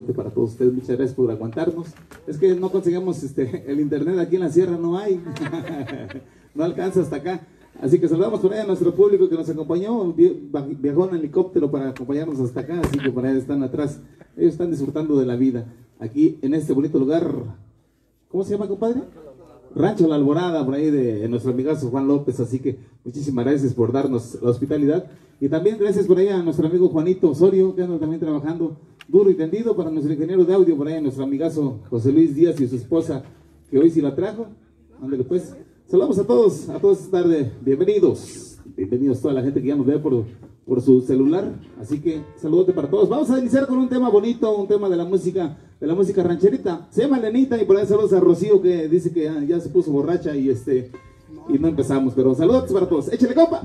Para todos ustedes, muchas gracias por aguantarnos. Es que no conseguimos el internet aquí en la sierra, no hay. No alcanza hasta acá. Así que saludamos por ahí a nuestro público que nos acompañó, viajó en helicóptero para acompañarnos hasta acá, así que por ahí están atrás. Ellos están disfrutando de la vida aquí en este bonito lugar. ¿Cómo se llama, compadre? Rancho La Alborada, por ahí de nuestro amigazo Juan López. Así que muchísimas gracias por darnos la hospitalidad. Y también gracias por ahí a nuestro amigo Juanito Osorio, que anda también trabajando duro y tendido, para nuestro ingeniero de audio, por ahí a nuestro amigazo José Luis Díaz y su esposa, que hoy sí la trajo. Ándale pues. Saludamos a todos esta tarde. Bienvenidos toda la gente que ya nos ve por su celular. Así que saludote para todos. Vamos a iniciar con un tema bonito, un tema de la música rancherita. Se llama Lenita, y por ahí saludos a Rocío, que dice que ya se puso borracha y no empezamos. Pero saludos para todos. Échale, compa.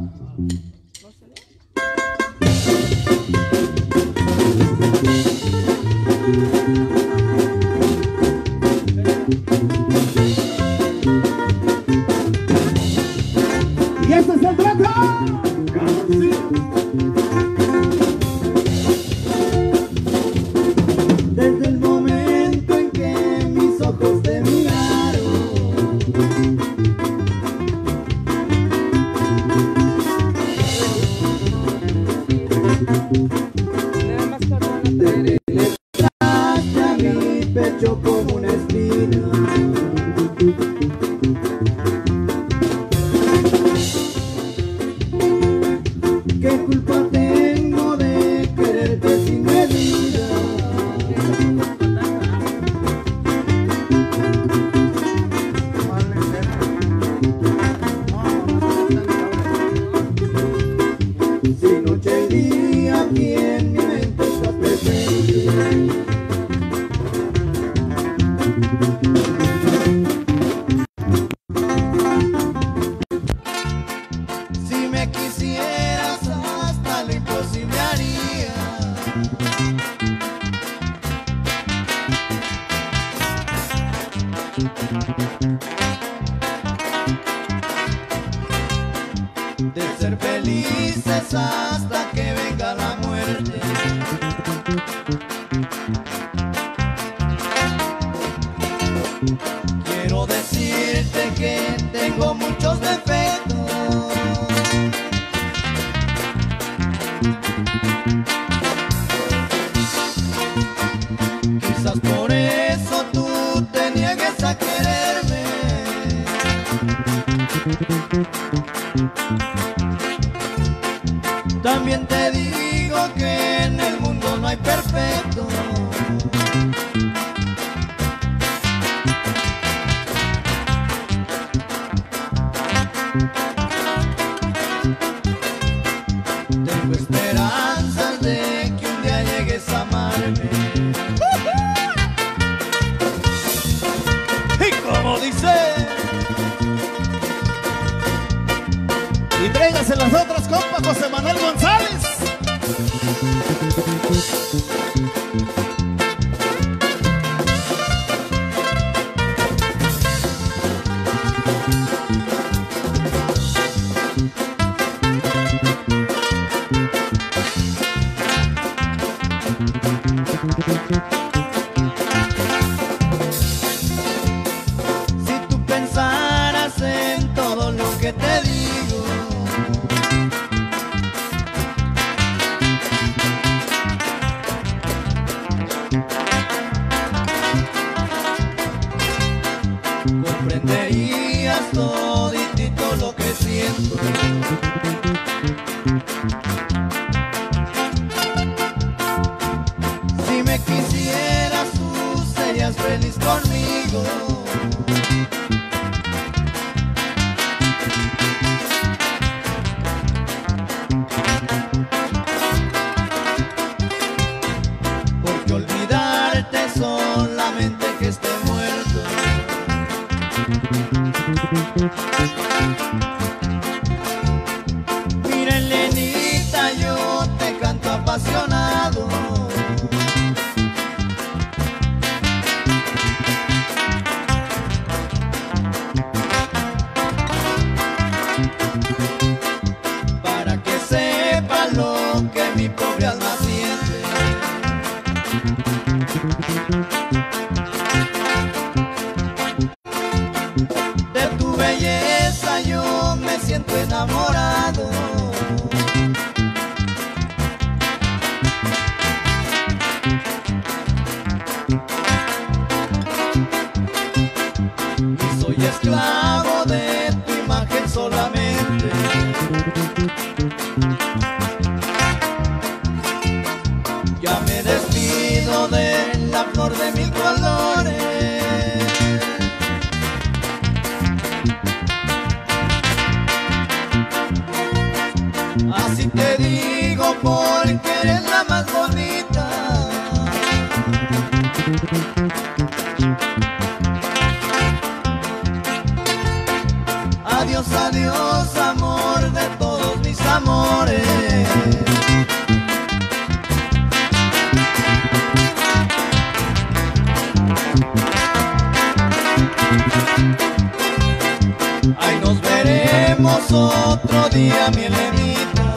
Y este es el trato. Desde el momento en que mis ojos te miraron, penetraste a mi pecho como una espina. ¿Qué culpa tengo de quererte sin medida? Si noche y día aquí en mi mente estás presente. Si me quisieras hasta lo imposible haría. De ser felices hasta que venga la muerte. Quiero decirte que tengo muchos defectos, quizás por eso tú te niegues a quererme. También te digo que en el mundo no hay perfecto. Tengo esperanzas de que un día llegues a amarme. Y como dice, y tráigase las otras, compa José Manuel González. Si tú pensaras en todo lo que te digo, comprenderías toditito lo que siento. Si me quisieras tú serías feliz conmigo. Porque olvidarte solamente que esté muerto. Mira, Lenita, yo te canto apasionado. De tu belleza yo me siento enamorado. Y soy esclavo de tu imagen solamente. Ya me despido de la flor de mil colores. Así te digo porque eres la más bonita. Adiós, adiós, amor de todos mis amores. Ahí nos veremos otro día, mi Elenita.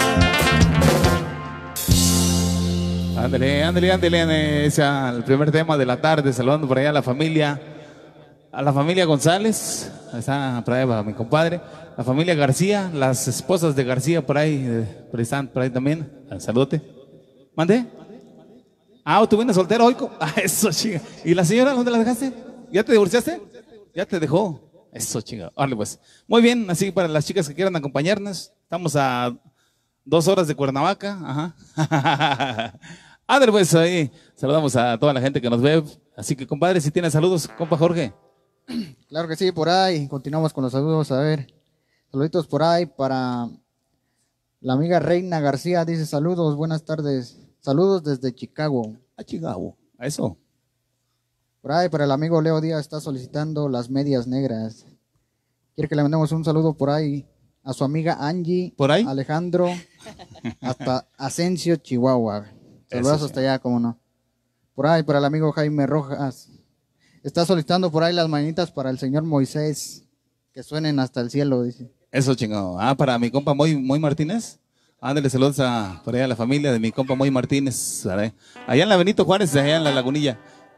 Ándale, ándale, ándale, ese es el primer tema de la tarde, saludando por allá a la familia González, está por ahí va mi compadre, la familia García, las esposas de García por ahí están por ahí también, saludote. ¿Mande? Ah, ¿tú vienes soltero hoy? Ah, eso, chinga. ¿Y la señora dónde la dejaste? ¿Ya te divorciaste? Ya te dejó. Eso, chinga. Órale, pues. Muy bien, así para las chicas que quieran acompañarnos, estamos a 2 horas de Cuernavaca. Ajá. Ándale, pues ahí saludamos a toda la gente que nos ve. Así que, compadre, si tienes saludos, compa Jorge. Claro que sí, por ahí. Continuamos con los saludos. A ver, saluditos por ahí para la amiga Reina García. Dice saludos, buenas tardes. Saludos desde Chicago. A Chicago, a eso. Por ahí para el amigo Leo Díaz, está solicitando las medias negras. Quiere que le mandemos un saludo por ahí a su amiga Angie. ¿Por ahí? Alejandro, hasta Asensio, Chihuahua. Saludos Eso, hasta allá, cómo no. Por ahí para el amigo Jaime Rojas. Está solicitando por ahí las mañanitas para el señor Moisés, que suenen hasta el cielo, dice. Eso, chingado. Ah, para mi compa Moy Martínez. Ándale, saludos por allá a la familia de mi compa Moy Martínez. Allá en la Benito Juárez, allá en la Lagunilla.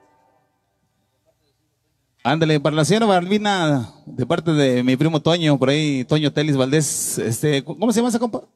Ándale, para la señora Balbina, de parte de mi primo Toño, por ahí, Toño Telis Valdés. ¿Cómo se llama esa compa?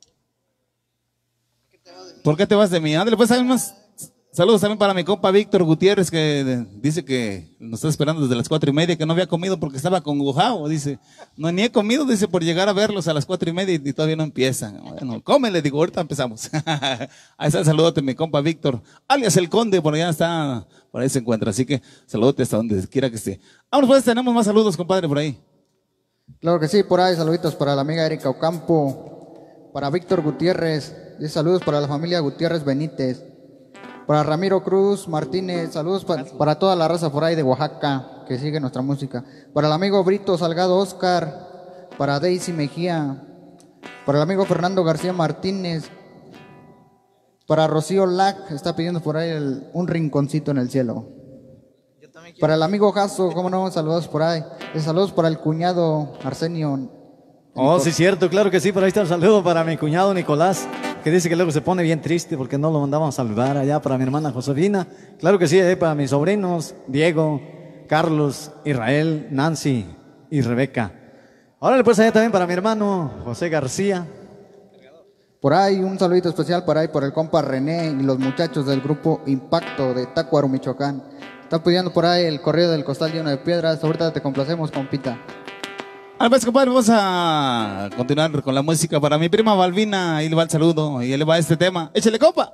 ¿Por qué te vas de mí? Ándale, pues, hay más. Saludos también para mi compa Víctor Gutiérrez, que dice que nos está esperando desde las 4:30, que no había comido porque estaba congojado, dice. No, ni he comido, dice, por llegar a verlos a las 4:30 y todavía no empiezan. Bueno, cómele, digo, ahorita empezamos. Ahí está el saludote, mi compa Víctor, alias el Conde, por allá está, por ahí se encuentra. Así que saludote hasta donde quiera que esté. Vamos, pues, tenemos más saludos, compadre, por ahí. Claro que sí, por ahí saluditos para la amiga Erika Ocampo, para Víctor Gutiérrez, y saludos para la familia Gutiérrez Benítez. Para Ramiro Cruz Martínez, saludos para toda la raza por ahí de Oaxaca que sigue nuestra música. Para el amigo Brito Salgado Oscar, para Daisy Mejía, para el amigo Fernando García Martínez, para Rocío Lac, está pidiendo por ahí un rinconcito en el cielo. Para el amigo Jaso, cómo no, saludos por ahí. Y saludos para el cuñado Arsenio. Oh, sí, cierto, claro que sí, por ahí está el saludo para mi cuñado Nicolás, que dice que luego se pone bien triste porque no lo mandamos a saludar. Allá para mi hermana Josefina, claro que sí, para mis sobrinos Diego, Carlos, Israel, Nancy y Rebeca. Ahora pues allá también para mi hermano José García. Por ahí un saludito especial para ahí por el compa René y los muchachos del grupo Impacto de Tácuaro, Michoacán. Están pidiendo por ahí el corrido del costal lleno de piedras. Ahorita te complacemos, compita. Pues, compadre, vamos a continuar con la música. Para mi prima Balbina, ahí le va el saludo y ahí le va este tema. ¡Échale, compa!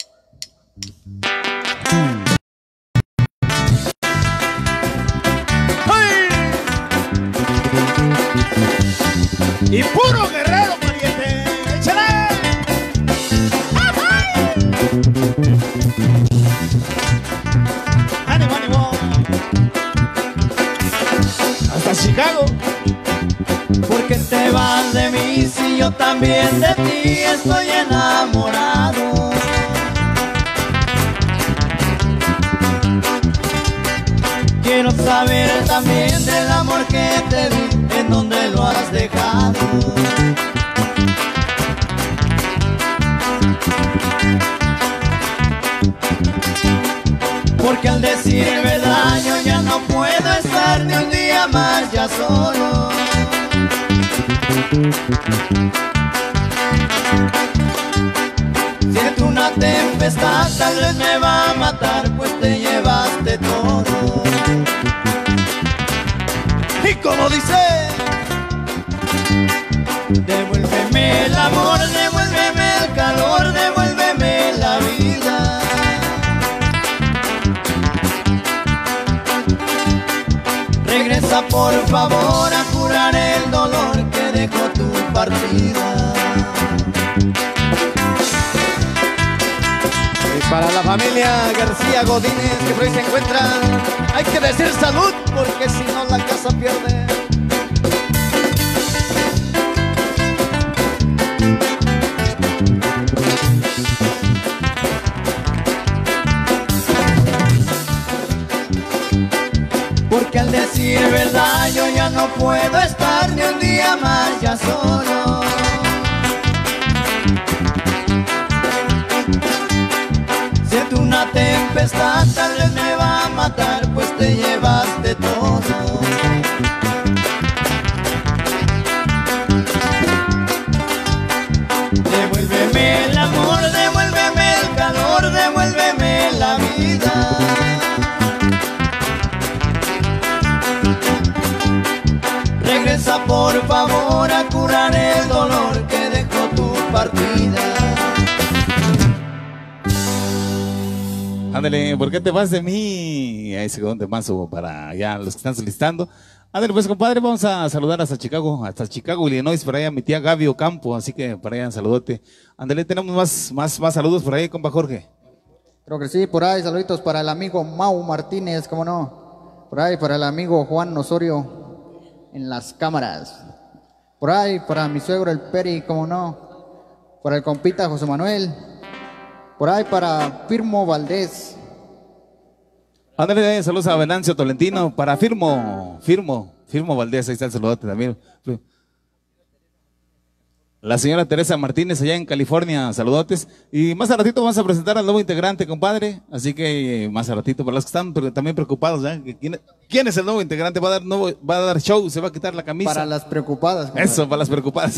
¡Ay! Y puro guerrero, pariente. ¡Échale! ¡Ay! ¡Ánimo, ánimo! Hasta Chicago. ¿Por qué te vas de mí si yo también de ti estoy enamorado? Quiero saber también del amor que te di, en dónde lo has dejado. porque al decir verdad yo ya no puedo estar ni un día más ya solo. Siento una tempestad, tal vez me va a matar, pues te llevaste todo. Y como dice, devuélveme el amor, devuélveme el calor, devuélveme la vida. Regresa por favor a curar el dolor que dejó tu partida. Y para la familia García Godínez que por ahí se encuentra, hay que decir salud porque si no la casa pierde. Porque al decir verdad yo ya no puedo estar ni un día más ya solo. Siento una tempestad, tal vez me va a matar, pues te llevaste todo. Devuélveme el amor, devuélveme el calor, devuélveme la vida. Regresa por favor a curar el dolor que dejó tu partida. Ándale, ¿por qué te vas de mí? Ahí se quedó un temazo para allá los que están solicitando. Ándale, pues compadre, vamos a saludar hasta Chicago, Illinois, por allá mi tía Gaby Ocampo, así que por allá saludote. Ándale, tenemos más saludos por ahí, compa Jorge. Creo que sí, por ahí saluditos para el amigo Mau Martínez, cómo no. Por ahí para el amigo Juan Osorio en las cámaras. Por ahí para mi suegro el Peri, cómo no. Para el compita José Manuel. Por ahí para Firmo Valdés. Ándale, saludos a Venancio Tolentino, para Firmo Valdés, ahí está el saludote también. La señora Teresa Martínez allá en California, saludotes. Y más a ratito vamos a presentar al nuevo integrante, compadre. Así que más a ratito, para los que están también preocupados, ¿eh? ¿Quién es el nuevo integrante? Va a dar show, se va a quitar la camisa. Para las preocupadas. Compadre. Eso, para las preocupadas.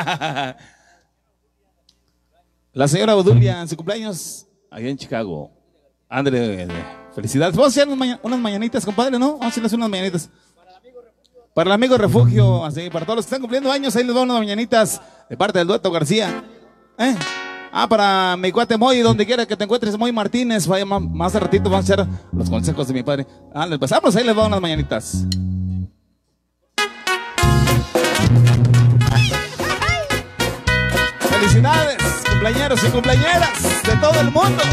La señora Odulia en su cumpleaños, allá en Chicago. Ándale, felicidades. Vamos a hacer unas mañanitas, compadre, ¿no? Vamos a hacerles unas mañanitas. Para el amigo Refugio, así, para todos los que están cumpliendo años, ahí les van unas mañanitas de parte del dueto García. Para mi cuate Moy, donde quiera que te encuentres, Moy Martínez, vaya más a ratito vamos a hacer los consejos de mi padre. Les pasamos, ahí les van unas mañanitas. Felicidades, cumpleañeros y cumpleañeras de todo el mundo.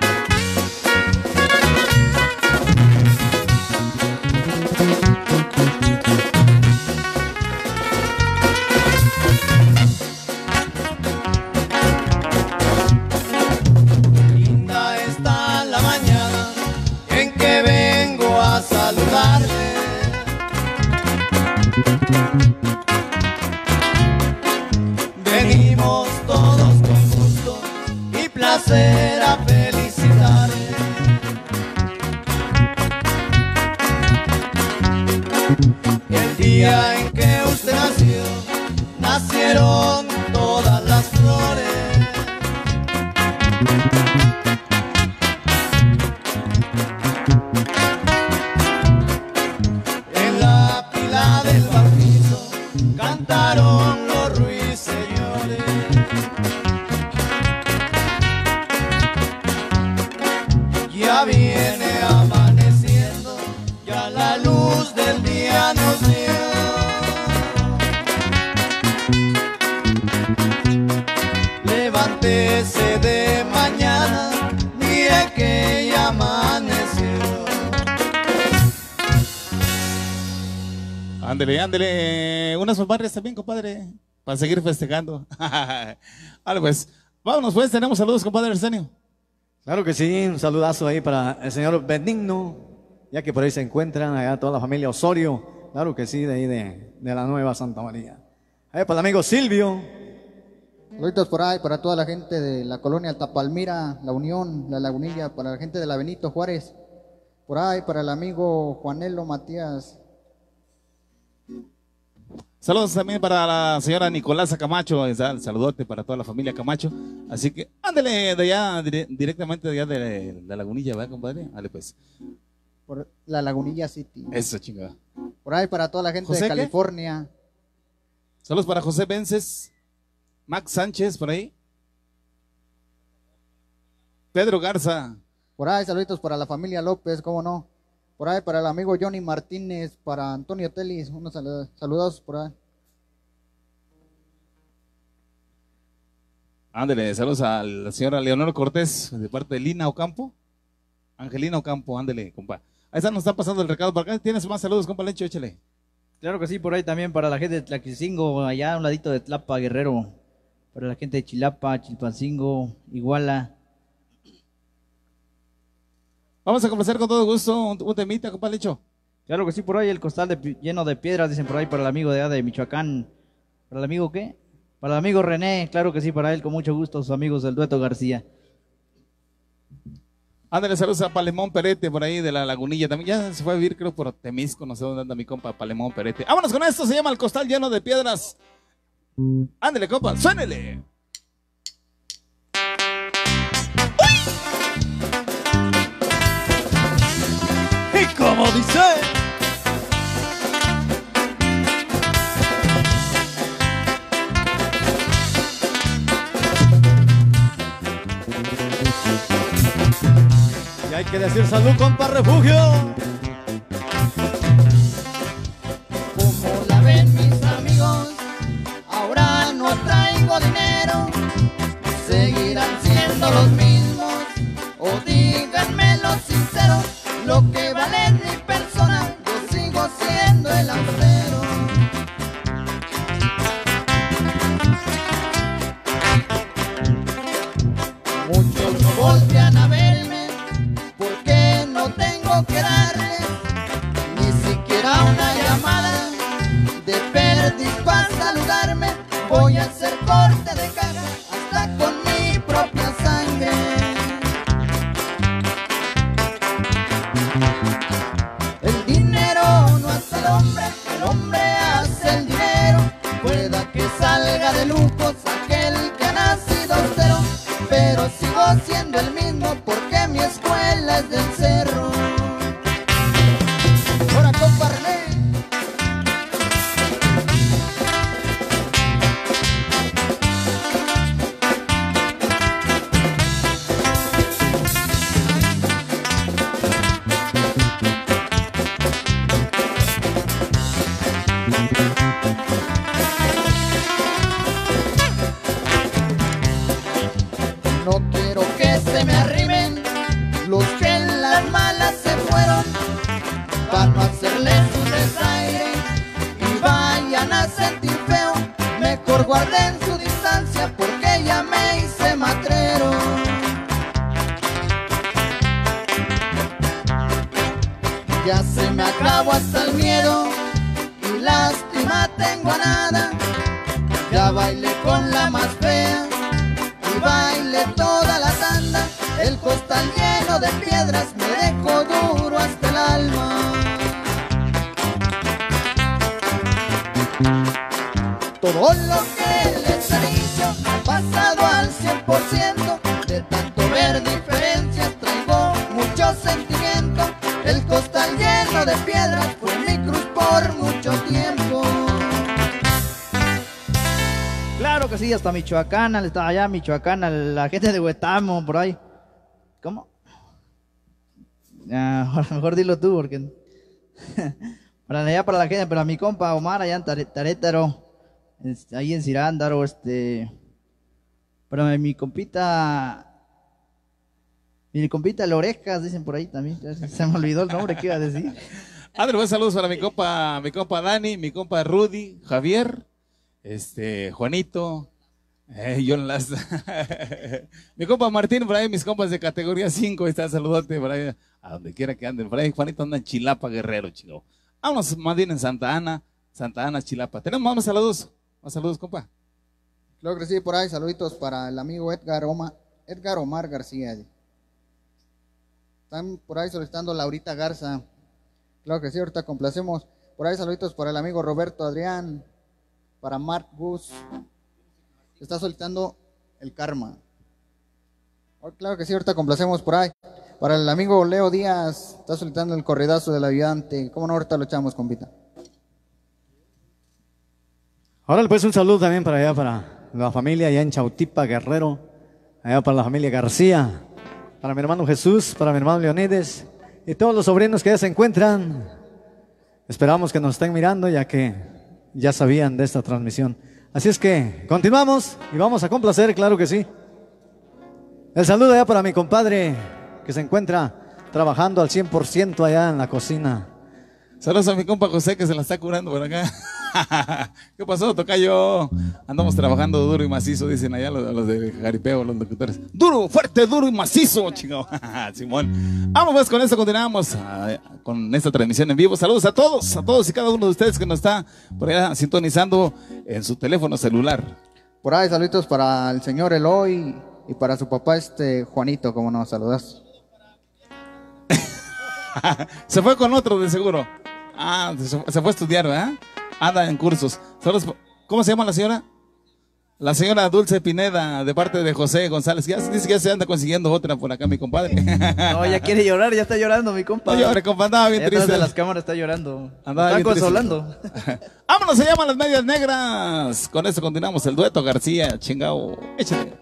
Linda está la mañana en que vengo a saludarte. Venimos todos con gusto y placer a felicitarte. El día en que usted nació, nacieron todas las flores. En la pila del bautizo cantaron los ruiseñores. Ya viene amaneciendo, ya la luz del día nos dio. Levántese de mañana, mire que ya amaneció. Ándele, unas fanfarrias también, compadre, para seguir festejando. Vale, pues, vámonos pues, tenemos saludos, compadre Arsenio. Claro que sí, un saludazo ahí para el señor Benigno, ya que por ahí se encuentran allá toda la familia Osorio, claro que sí, de ahí de la Nueva Santa María. Ahí para el amigo Silvio. Saluditos por ahí para toda la gente de la colonia Alta Palmira, La Unión, La Lagunilla, para la gente de la Benito Juárez, Por ahí para el amigo Juanelo Matías. Saludos también para la señora Nicolasa Camacho, saludote para toda la familia Camacho. Así que ándale de allá, directamente de allá de la Lagunilla, ¿verdad, compadre? Dale pues. Por la Lagunilla City. Eso, chingada. Por ahí para toda la gente ¿José de qué? California. Saludos para José Vences, Max Sánchez, por ahí. Pedro Garza. Por ahí saluditos para la familia López, cómo no. Por ahí para el amigo Johnny Martínez, para Antonio Telis, unos saludos por ahí. Ándale, saludos a la señora Leonor Cortés, de parte de Lina Ocampo. Angelina Ocampo, ándale, compa. Ahí está, nos está pasando el recado. ¿Para acá tienes más saludos, compa Lencho? Échale. Claro que sí, por ahí también para la gente de Tlaxicingo, allá a un ladito de Tlapa, Guerrero. Para la gente de Chilapa, Chilpancingo, Iguala. Vamos a complacer con todo gusto un temita, compa Lencho. Claro que sí, por ahí el costal lleno de piedras, dicen por ahí, para el amigo de allá de Michoacán. ¿Para el amigo qué? Para el amigo René, claro que sí, para él, con mucho gusto, sus amigos del Dueto García. Ándale, saludos a Palemón Perete, por ahí de la Lagunilla. También ya se fue a vivir, creo, por Temisco, no sé dónde anda mi compa Palemón Perete. Vámonos con esto, se llama El Costal Lleno de Piedras. Ándale, compa, suénele. Y como dice... Y hay que decir salud, compa refugio. Como la ven mis amigos, ahora no traigo dinero, seguirán siendo los mismos, o díganmelo sincero, lo que vale es mi persona, yo sigo siendo el austero. Muchos no voltean a verme, porque no tengo que darles ni siquiera una llamada de perdiz para saludarme. Voy a hacer corte de caja hasta con mi propia sangre. El dinero no hace al hombre, el hombre hace el dinero. Pueda que salga de lujos aquel que ha nacido austero, pero sigo siendo el mismo porque mi escuela es del cerro. Ahora compa René. No quiero que se me arrimen los que en las malas se fueron, para no hacerles un desaire y vayan a sentir feo. Mejor guarden su distancia porque ya me hice matrero. Ya se me acabó hasta el miedo y lástima tengo a nada. Ya bailé con la más fea y bailé toda la tanda. El costal lleno de piedras me dejó duro hasta el alma. Todo lo que les he dicho ha pasado al 100%. De tanto ver diferencias traigo mucho sentimiento. El costal lleno de piedras fue mi cruz por mucho tiempo. Claro que sí, hasta Michoacán, está allá Michoacán, la gente de Huetamo, por ahí. ¿Cómo? Mejor dilo tú, porque... para allá, para la gente, para mi compa Omar, allá en Tarétaro, ahí en Cirándaro, para mi compita el Orejas, dicen por ahí también, se me olvidó el nombre que iba a decir. Ándale, pues saludos para mi compa Dani, mi compa Rudy, Javier, Juanito, John Last, mi compa Martín, por ahí mis compas de categoría 5, está saludote por ahí, a donde quiera que anden, por ahí Juanito anda en Chilapa, Guerrero, chico. Vámonos más bien en Santa Ana, Chilapa. Tenemos más saludos, compa. Claro que sí, por ahí saluditos para el amigo Edgar Omar García. Están por ahí solicitando Laurita Garza. Claro que sí, ahorita complacemos. Por ahí saluditos para el amigo Roberto Adrián, para Mark Gus. Está solicitando el Karma. Claro que sí, ahorita complacemos por ahí. Para el amigo Leo Díaz, está solicitando el corridazo del ayudante. ¿Cómo no? Ahorita lo echamos, compita. Ahora pues un saludo también para allá, para la familia allá en Chautipa, Guerrero. Allá para la familia García. Para mi hermano Jesús, para mi hermano Leonides. Y todos los sobrinos que ya se encuentran. Esperamos que nos estén mirando, ya que ya sabían de esta transmisión. Así es que continuamos y vamos a complacer, claro que sí. El saludo allá para mi compadre que se encuentra trabajando al 100% allá en la cocina. Saludos a mi compa José que se la está curando por acá. ¿Qué pasó, tocayo? Andamos trabajando duro y macizo, dicen allá los de Jaripeo, los locutores. Duro, fuerte, duro y macizo, chingado. Simón. Vamos pues, con esto continuamos con esta transmisión en vivo. Saludos a todos y cada uno de ustedes que nos está por allá sintonizando en su teléfono celular. Por ahí saluditos para el señor Eloy y para su papá Juanito, como nos saludas. Se fue con otro de seguro. Se fue a estudiar, ¿verdad? Anda en cursos. ¿Cómo se llama la señora? La señora Dulce Pineda, de parte de José González. Ya dice que ya se anda consiguiendo otra por acá, mi compadre. No, ya quiere llorar, ya está llorando mi compa. No llore, compa, andaba bien triste. Detrás de las cámaras está llorando. Andaba está bien triste. consolando. Vámonos, se llaman Las Medias Negras. Con esto continuamos el dueto García, chingao. Échale.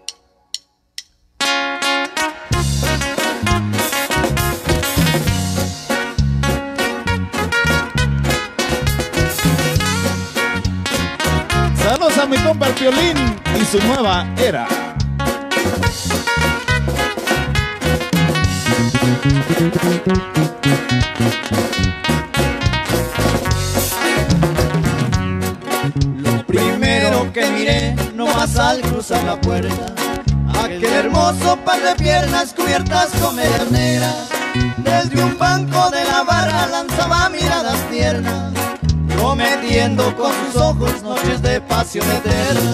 Saludos a mi compa el Piolín y su nueva era. Lo primero que miré, nomás al cruzar la puerta, aquel hermoso par de piernas cubiertas con medias negras. Desde un banco de la barra lanzaba miradas tiernas, prometiendo con sus ojos noches de pasión eterna.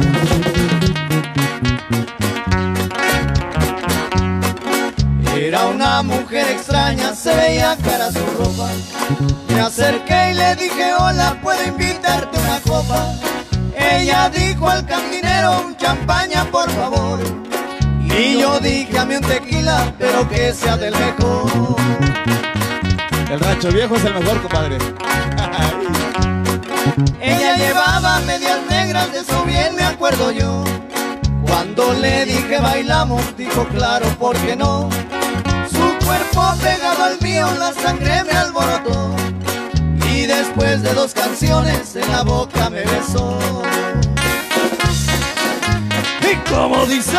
Era una mujer extraña, se veía cara su ropa. Me acerqué y le dije, hola, ¿puedo invitarte una copa? Ella dijo al cantinero, un champaña por favor. Y yo dije, a mí un tequila, pero que sea del mejor. El rancho viejo es el mejor, compadre. Ella llevaba medias negras, de eso bien me acuerdo yo. Cuando le dije bailamos, dijo claro, ¿por qué no? Su cuerpo pegado al mío, la sangre me alborotó. Y después de 2 canciones en la boca me besó. Y como dice...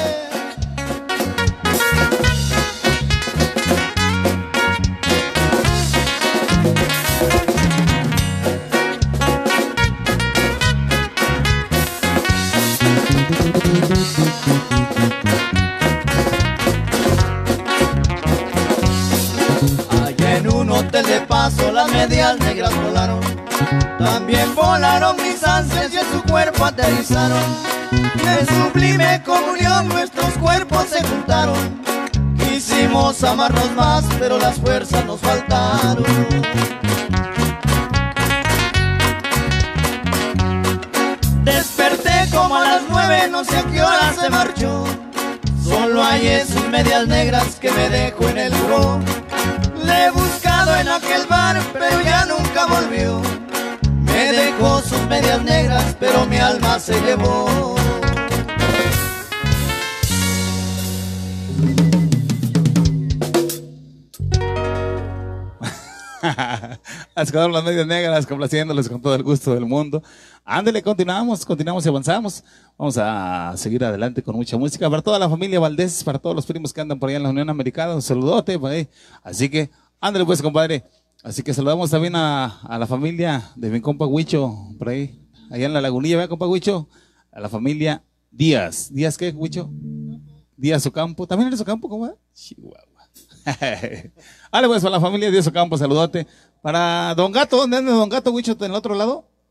Allá en un hotel de paso las medias negras volaron. También volaron mis ansias y en su cuerpo aterrizaron. En sublime comunión nuestros cuerpos se juntaron. Quisimos amarnos más, pero las fuerzas nos faltaron. Desperté como a las 9, no sé a qué hora se marchó. Solo hallé sus medias negras que me dejó en el buró. Le he buscado en aquel bar, pero ya nunca volvió. Me dejó sus medias negras, pero mi alma se llevó. Las quedaron Las Medias Negras, complaciéndoles con todo el gusto del mundo. Ándele, continuamos y avanzamos. Vamos a seguir adelante con mucha música. Para toda la familia Valdés, para todos los primos que andan por allá en la Unión Americana, un saludote por ahí. Así que, ándale pues, compadre. Así que saludamos también a la familia de mi compa Huicho, por ahí, allá en la Lagunilla, ¿verdad, compa Huicho? A la familia Díaz. ¿Díaz qué, Huicho? Díaz Ocampo. ¿También eres Ocampo, compadre? Chihuahua. Vale, pues para la familia Díaz Ocampo, saludote. Para Don Gato, ¿dónde anda Don Gato, Huicho, en el otro lado?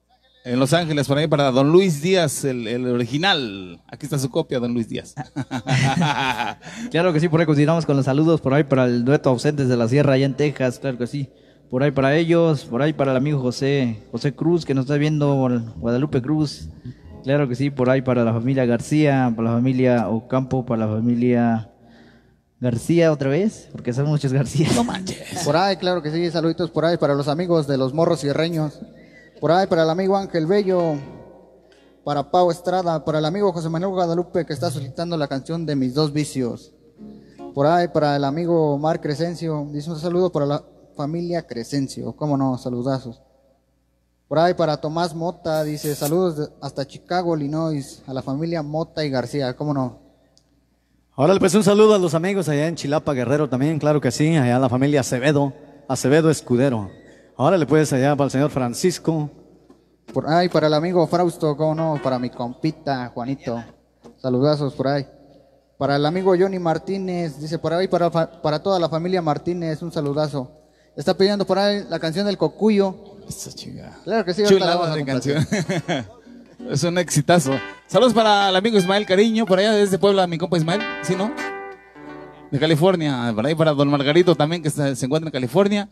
En Los Ángeles, por ahí para don Luis Díaz, el original. Aquí está su copia, don Luis Díaz. Claro que sí, por ahí continuamos con los saludos, por ahí para el dueto Ausentes de la Sierra, allá en Texas, claro que sí. Por ahí para ellos, por ahí para el amigo José Cruz, que nos está viendo, Guadalupe Cruz. Claro que sí, por ahí para la familia García, para la familia Ocampo, para la familia García otra vez, porque son muchos García. No manches. Por ahí, claro que sí, saluditos por ahí para los amigos de los Morros Sierreños. Por ahí para el amigo Ángel Bello, para Pau Estrada, para el amigo José Manuel Guadalupe que está solicitando la canción de Mis Dos Vicios. Por ahí para el amigo Mar Crescencio, dice un saludo para la familia Crescencio, cómo no, saludazos. Por ahí para Tomás Mota, dice saludos hasta Chicago, Illinois, a la familia Mota y García, cómo no. Ahora pues un saludo a los amigos allá en Chilapa, Guerrero también, claro que sí, allá la familia Acevedo Escudero. Ahora le puedes allá para el señor Francisco. Por ahí para el amigo Frausto, cómo no, para mi compita Juanito, saludazos por ahí. Para el amigo Johnny Martínez, dice por ahí para toda la familia Martínez, un saludazo. Está pidiendo por ahí la canción del Cocuyo. Esa chingada. Claro que sí, ahorita la Chulada vamos a de complacer. canción. Es un exitazo. Saludos para el amigo Ismael Cariño, por allá desde Puebla, mi compa Ismael, ¿sí no? De California. Por ahí para don Margarito también, que se encuentra en California.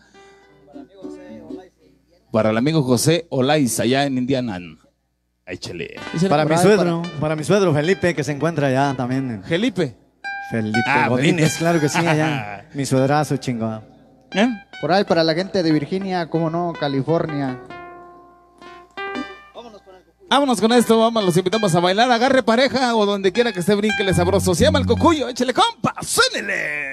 Para el amigo José Olais, allá en Indiana. Échale. Para mi suegro Felipe, que se encuentra allá también. Felipe. Felipe Ah, Godínez, claro que sí, allá. Mi suedrazo, chingón. ¿Eh? Por ahí para la gente de Virginia, cómo no, California. Vámonos con esto, vamos, los invitamos a bailar, agarre pareja o donde quiera que esté, brínquele sabroso. Se llama el Cocuyo, échale compa, suénele.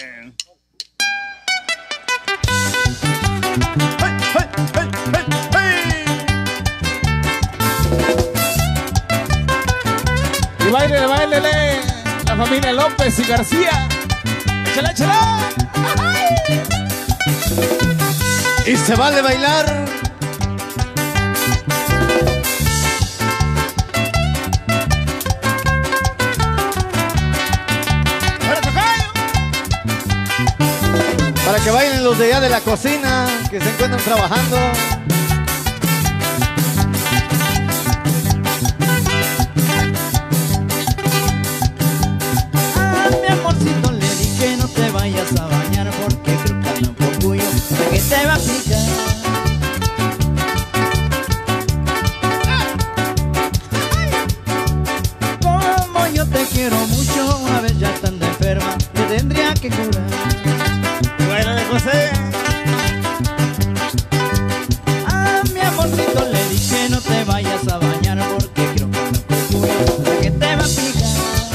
Y bailele, la familia López y García. Échale, échale. Y se vale bailar. Para que bailen los de allá de la cocina, que se encuentran trabajando. A mi amorcito le dije no te vayas a bañar porque creo que anda un pocuyo que te va a picar. Como yo te quiero mucho, una vez ya estando enferma, te tendría que curar. Bueno, de José. A mi amorcito le dije no te vayas a bañar porque creo que anda un pocuyo que te va a picar.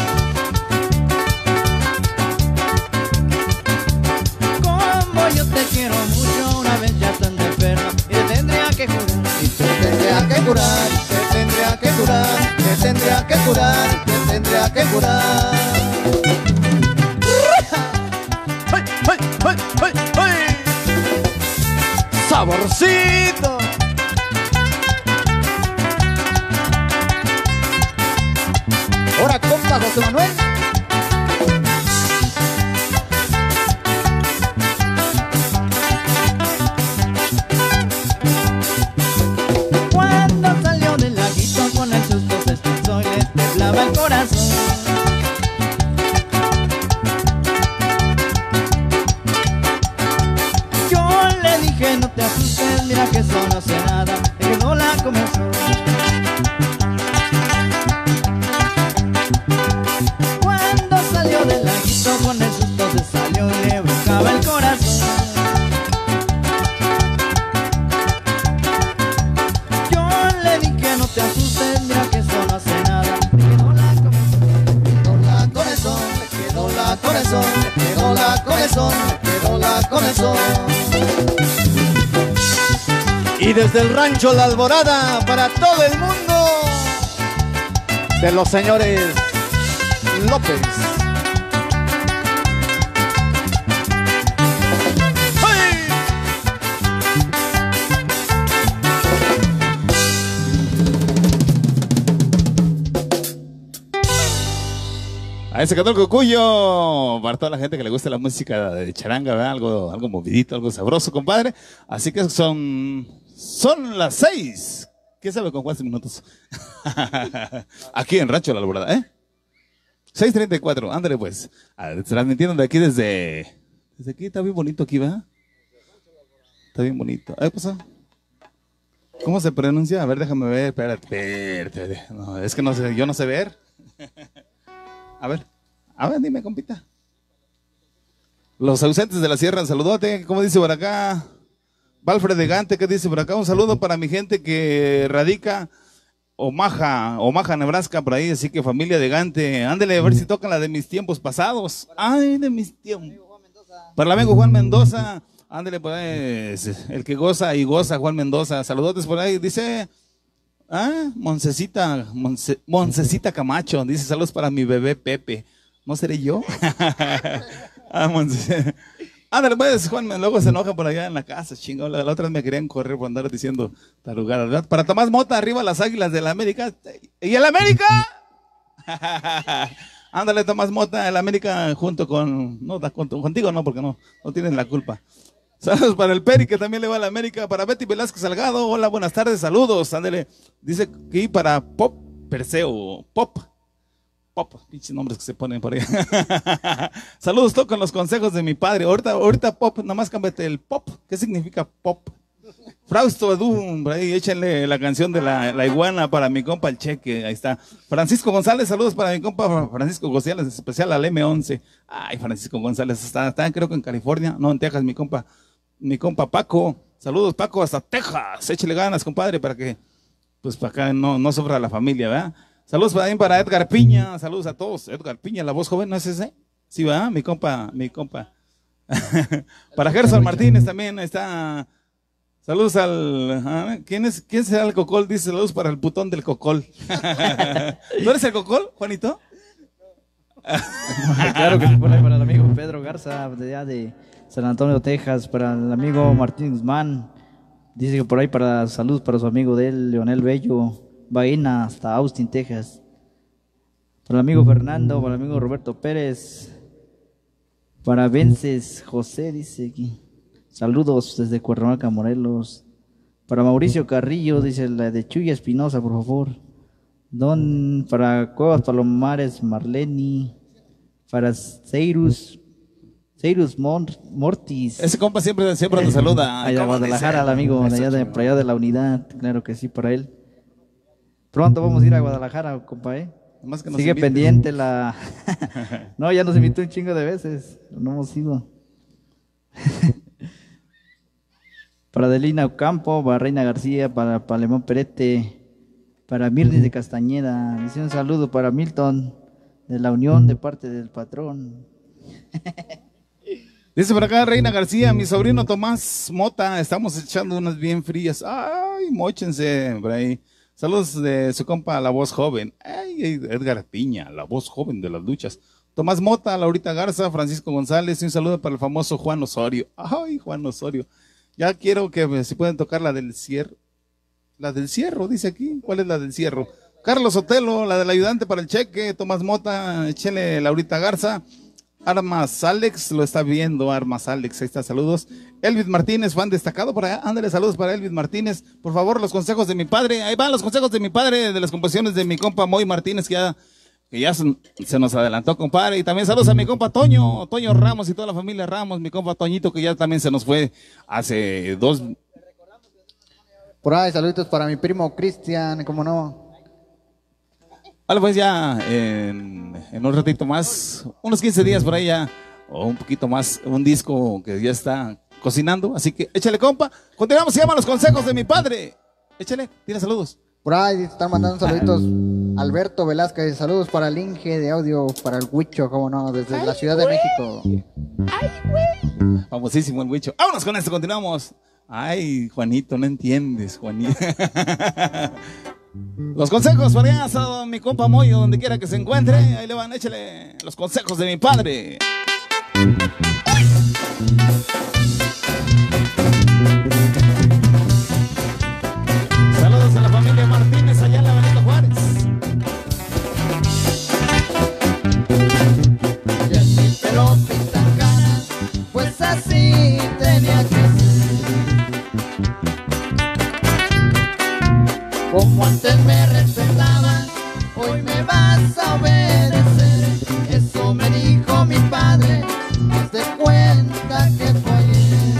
Como yo te quiero mucho, una vez ya estando enferma, y te tendría que curar. Y te tendría que curar, te tendría que curar, te tendría que curar, te tendría que curar. ¡Saborcito! Ahora compa José Manuel. Cuando salió del laguito con el susto se espantó y le temblaba el corazón. Yo le dije no te asustes, mira que eso no hace nada, y que no la comenzó. Cuando salió del laguito con el susto se salió y le buscaba el corazón. Yo le dije no te asustes, mira que eso no hace nada, y que no la comenzó. Quedó la corazón, quedó la corazón, quedó la corazón, quedó la corazón. Y desde el rancho La Alborada para todo el mundo, de los señores López. ¡Hey! Ahí se quedó el Cocuyo. Para toda la gente que le gusta la música de charanga, ¿verdad? Algo movidito, algo sabroso, compadre. Así que son las 6 ¿Qué sabe con cuántos minutos? Aquí en Rancho La Alborada, ¿eh? 6:34, ándale pues. Transmitiendo de aquí desde aquí, está bien bonito aquí, ¿verdad? Está bien bonito. ¿Qué pasó? ¿Cómo se pronuncia? A ver, déjame ver, espérate. No, es que no sé, yo no sé ver. A ver, dime, compita. Los ausentes de la sierra, saludote. ¿Cómo dice por acá? Valfred de Gante, ¿qué dice por acá? Un saludo para mi gente que radica Omaha, Nebraska, por ahí. Así que familia de Gante, ándele a ver si tocan la de mis tiempos pasados. Ay, de mis tiempos. Para el amigo Juan Mendoza, ándele por ahí, el que goza y goza, Juan Mendoza. Saludotes por ahí, dice... Moncecita Camacho, dice saludos para mi bebé Pepe. ¿No seré yo? Ándale pues, Juan, luego se enoja por allá en la casa, chingón. La otra vez me querían correr por andar diciendo tarugada, ¿verdad? Para Tomás Mota, arriba las Águilas de la América. ¿Y el América? Ándale, Tomás Mota, el América junto con... No, contigo no, porque no tienes la culpa. Saludos para el Peri, que también le va a la América. Para Betty Velasco Salgado, hola, buenas tardes, saludos. Ándale, dice que para Pop Perseo, Pop, pinches nombres que se ponen por ahí. Saludos, tocan los consejos de mi padre. Ahorita Pop, nomás cámbiate el Pop. ¿Qué significa Pop? Frausto Edu, por ahí échenle la canción de la iguana para mi compa el Cheque, ahí está. Francisco González, saludos para mi compa Francisco González, especial al M11. Ay, Francisco González, está creo que en California, no, en Texas, mi compa Paco. Saludos, Paco, hasta Texas. Échale ganas, compadre, para que, pues, para acá no sufra la familia, ¿verdad? Saludos también para Edgar Piña. Saludos a todos. Edgar Piña, la voz joven, ¿no es ese? Sí, ¿verdad? Mi compa. Para Gerson Martínez también está. Saludos al... ¿Quién será el Cocol? Dice saludos para el putón del Cocol. ¿Tú eres el Cocol, Juanito? Claro que sí, por ahí para el amigo Pedro Garza, de allá de San Antonio, Texas. Para el amigo Martín Guzmán. Dice que por ahí para saludos para su amigo de él, Leonel Bello. Baena hasta Austin, Texas. Para el amigo Fernando, para el amigo Roberto Pérez. Para Vences José, dice aquí. Saludos desde Cuernavaca, Morelos. Para Mauricio Carrillo, dice la de Chuya Espinosa, por favor. Para Cuevas Palomares, Marleni. Para Ceirus Mortis. Ese compa siempre nos saluda. Allá de Guadalajara, el amigo de allá de allá de la unidad. Claro que sí, para él. Pronto vamos a ir a Guadalajara, compa, Sigue pendiente la... No, ya nos invitó un chingo de veces. No hemos ido. Para Adelina Ocampo, para Reina García, para Palemón Perete, para Mirnis de Castañeda. Dice un saludo para Milton de la Unión de parte del patrón. Dice por acá Reina García, mi sobrino Tomás Mota, estamos echando unas bien frías. Ay, móchense por ahí. Saludos de su compa, la voz joven. Ay, Edgar Piña, la voz joven de las luchas. Tomás Mota, Laurita Garza, Francisco González, y un saludo para el famoso Juan Osorio. Ay, Juan Osorio. Ya quiero que si pueden tocar la del cierro. La del cierro, dice aquí. ¿Cuál es la del cierro? Carlos Otelo, la del ayudante para el cheque. Tomás Mota, échele Laurita Garza. Armas Alex, lo está viendo Armas Alex, ahí está, saludos. Elvis Martínez, fan destacado por allá, ándale, saludos para Elvis Martínez. Por favor, los consejos de mi padre, ahí van los consejos de mi padre, de las composiciones de mi compa Moy Martínez, que ya se nos adelantó, compadre. Y también saludos a mi compa Toño Ramos y toda la familia Ramos, mi compa Toñito, que ya también se nos fue hace 2. Por ahí, saluditos para mi primo Cristian, ¿cómo no? Vale, pues ya en un ratito más, unos 15 días por ahí ya, o un poquito más, un disco que ya está cocinando, así que échale, compa. Continuamos, se llaman Los Consejos de mi Padre. Échale, tiene saludos. Por ahí están mandando saluditos. Alberto Velázquez, saludos para el Inge de audio, para el Huicho, cómo no, desde la Ciudad de México. Ay, güey. Famosísimo el Huicho. Vámonos con esto, continuamos. Ay, Juanito, no entiendes, Juanito. Los consejos para allá, mi compa Moyo, donde quiera que se encuentre. Ahí le van, échale los consejos de mi padre. Saludos a la familia Martínez allá en la Benito Juárez. Y en mi pelo pintan canas, pues así tenía que ser. Como antes me respetabas, hoy me vas a obedecer. Eso me dijo mi padre, haz de cuenta que fue ayer.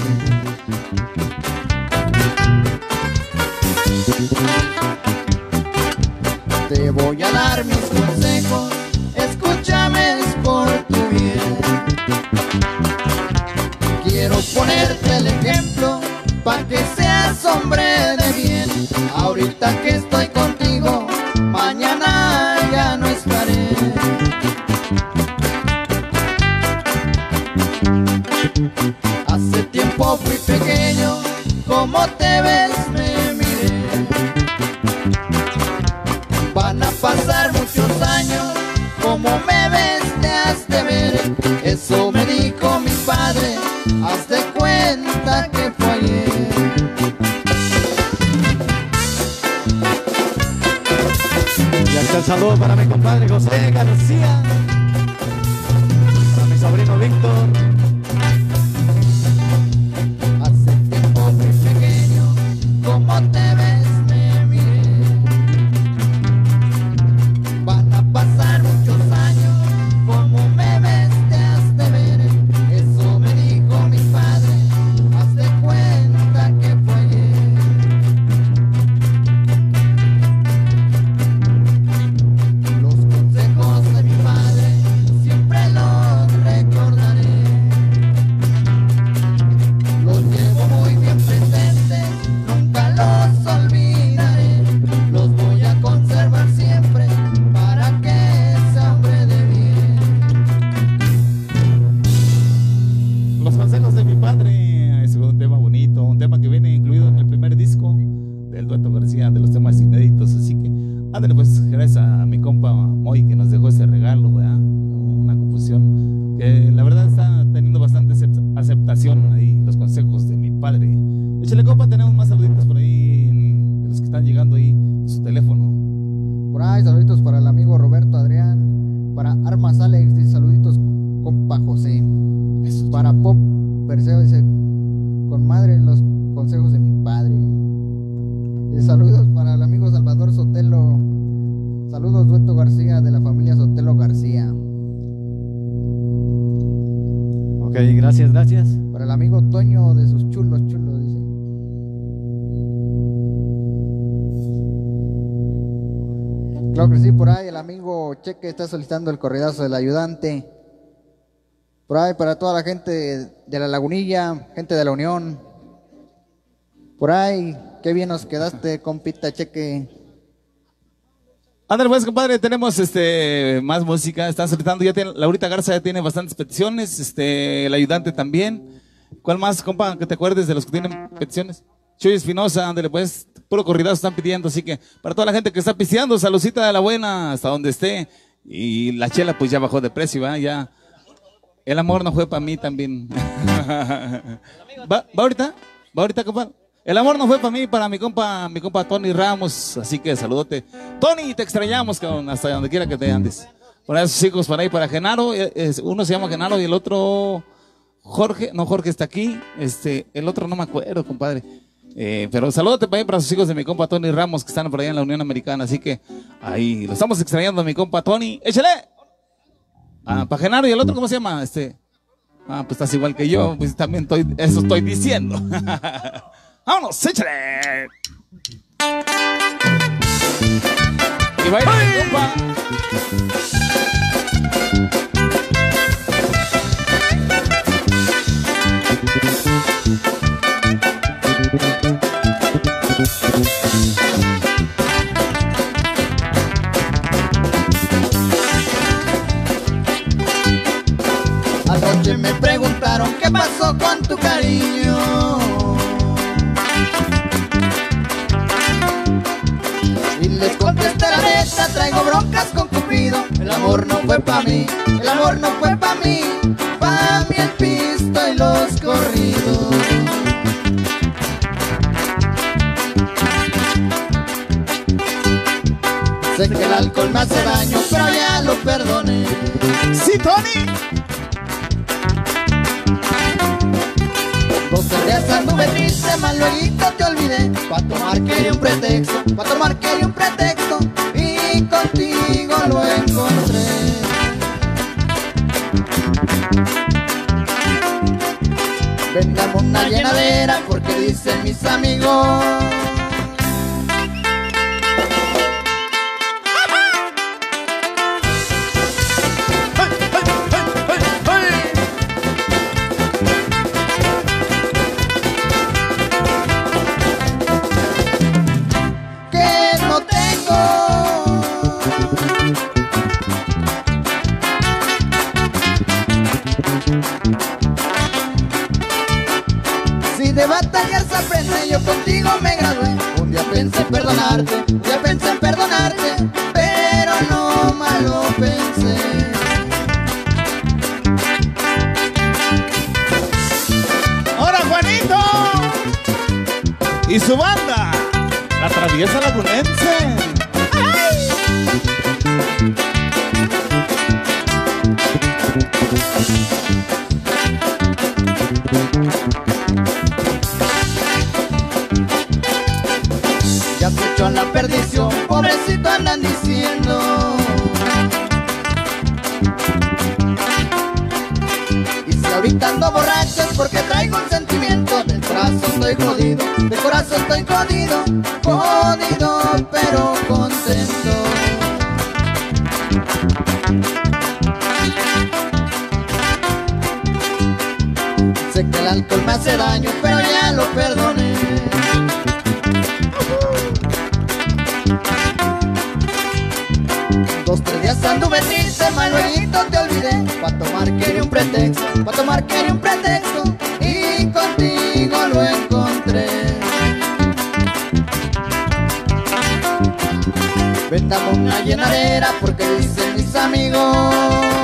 Te voy a dar mis consejos, escúchame, es por tu bien. Quiero ponerte el ejemplo, pa' que seas hombre de bien. Ahorita que estoy contigo, mañana ya no estaré. Hace tiempo fui pequeño, como te ves me miré. Van a pasar muchos años, como me ves te has de ver. Eso me dijo mi padre, haz de cuenta que fue ayer. Y hasta el saludo para mi compadre José García, para mi sobrino Víctor. Hace tiempo fui pequeño, como te ves me miré. Van a pasar muchos años, como me ves te has de ver. Eso me dijo mi padre, haz de cuenta que fue ayer. Los consejos de mi padre siempre los recordaré. Los llevo muy bien presentes, nunca los olvidaré. Los voy a conservar siempre para que sea hombre de bien. Los consejos de mi padre es un tema bonito, un tema que viene incluido en el primer disco del Dueto García, de los temas inéditos. Así que, ándale pues, gracias a mi compa Moy que nos dejó ese regalo, ¿verdad? Una composición que la verdad está teniendo bastante aceptación ahí, los consejos de mi padre. Échale, compa, tenemos más saluditos por ahí de los que están llegando ahí en su teléfono. Por ahí, saluditos para el amigo Roberto Adrián, para Armas Alex, dice saluditos, compa José. Eso. Para Pop Perseo, dice, con madre los consejos de mi padre. Y saludos para el amigo Salvador Sotelo. Saludos, Dueto García, de la familia Sotelo García. Ok, gracias, gracias. Para el amigo Toño, de sus chulos, chulos, dice. Claro que sí, por ahí el amigo Cheque está solicitando el corridazo del ayudante. Por ahí para toda la gente de la Lagunilla, gente de la Unión. Por ahí, qué bien nos quedaste, compita Cheque. Ándale pues, compadre, tenemos más música, están solicitando, Laurita Garza ya tiene bastantes peticiones, el ayudante también. ¿Cuál más, compa, que te acuerdes de los que tienen peticiones? Chuy Espinosa, ándale pues, puro corridazo están pidiendo, así que para toda la gente que está pisteando, saludcita de la buena hasta donde esté. Y la chela pues ya bajó de precio, ¿verdad? Ya. El amor no fue para mí también. ¿Va ahorita? ¿Va ahorita, compa? El amor no fue para mí, para mi compa Tony Ramos, así que saludote. Tony, te extrañamos, cabrón, hasta donde quiera que te andes. Para esos hijos, para ahí, para Genaro, uno se llama Genaro y el otro Jorge, no, Jorge está aquí, el otro no me acuerdo, compadre. Pero saludote para ahí, para sus hijos de mi compa Tony Ramos, que están por allá en la Unión Americana, así que ahí lo estamos extrañando a mi compa Tony. ¡Échale! Para Genaro y el otro, ¿cómo se llama? Pues estás igual que yo, pues también eso estoy diciendo. ¡Vámonos, échale! Y baila, compa. Anoche me preguntaron qué pasó con tu cariño. Y les contesté la neta, traigo broncas con Cupido. El amor no fue pa' mí, el amor no fue pa' mí, pa' mí el pisto y los corridos. Sé que el alcohol me hace daño, pero ya lo perdoné. ¡Sí, Tony! 12 días anduve triste, más luego te olvidé. Pa' tomar que quería un pretexto, para tomar quería un pretexto, y contigo lo encontré. Vendamos una llenadera porque dicen mis amigos. Que no tengo. Si de batallar se aprende, yo contigo me gradué. Un día pensé en perdonarte, un día pensé en perdonarte, pero no mal lo pensé. ¡Ahora Juanito! Y su banda, la Traviesa Lagunense. Ya se echó a la perdición, pobrecito andan diciendo. Y si ahorita ando borracho es porque traigo un sentimiento. Del brazo estoy jodido, del corazón estoy jodido, jodido pero contento. Sé que el alcohol me hace daño, pero ya lo perdoné. Dos, tres días anduve triste, mal luego te olvidé. Pa' tomar quería un pretexto, pa' tomar quería un pretexto, y contigo lo encontré. Vendamos una llenadera porque dicen mis amigos.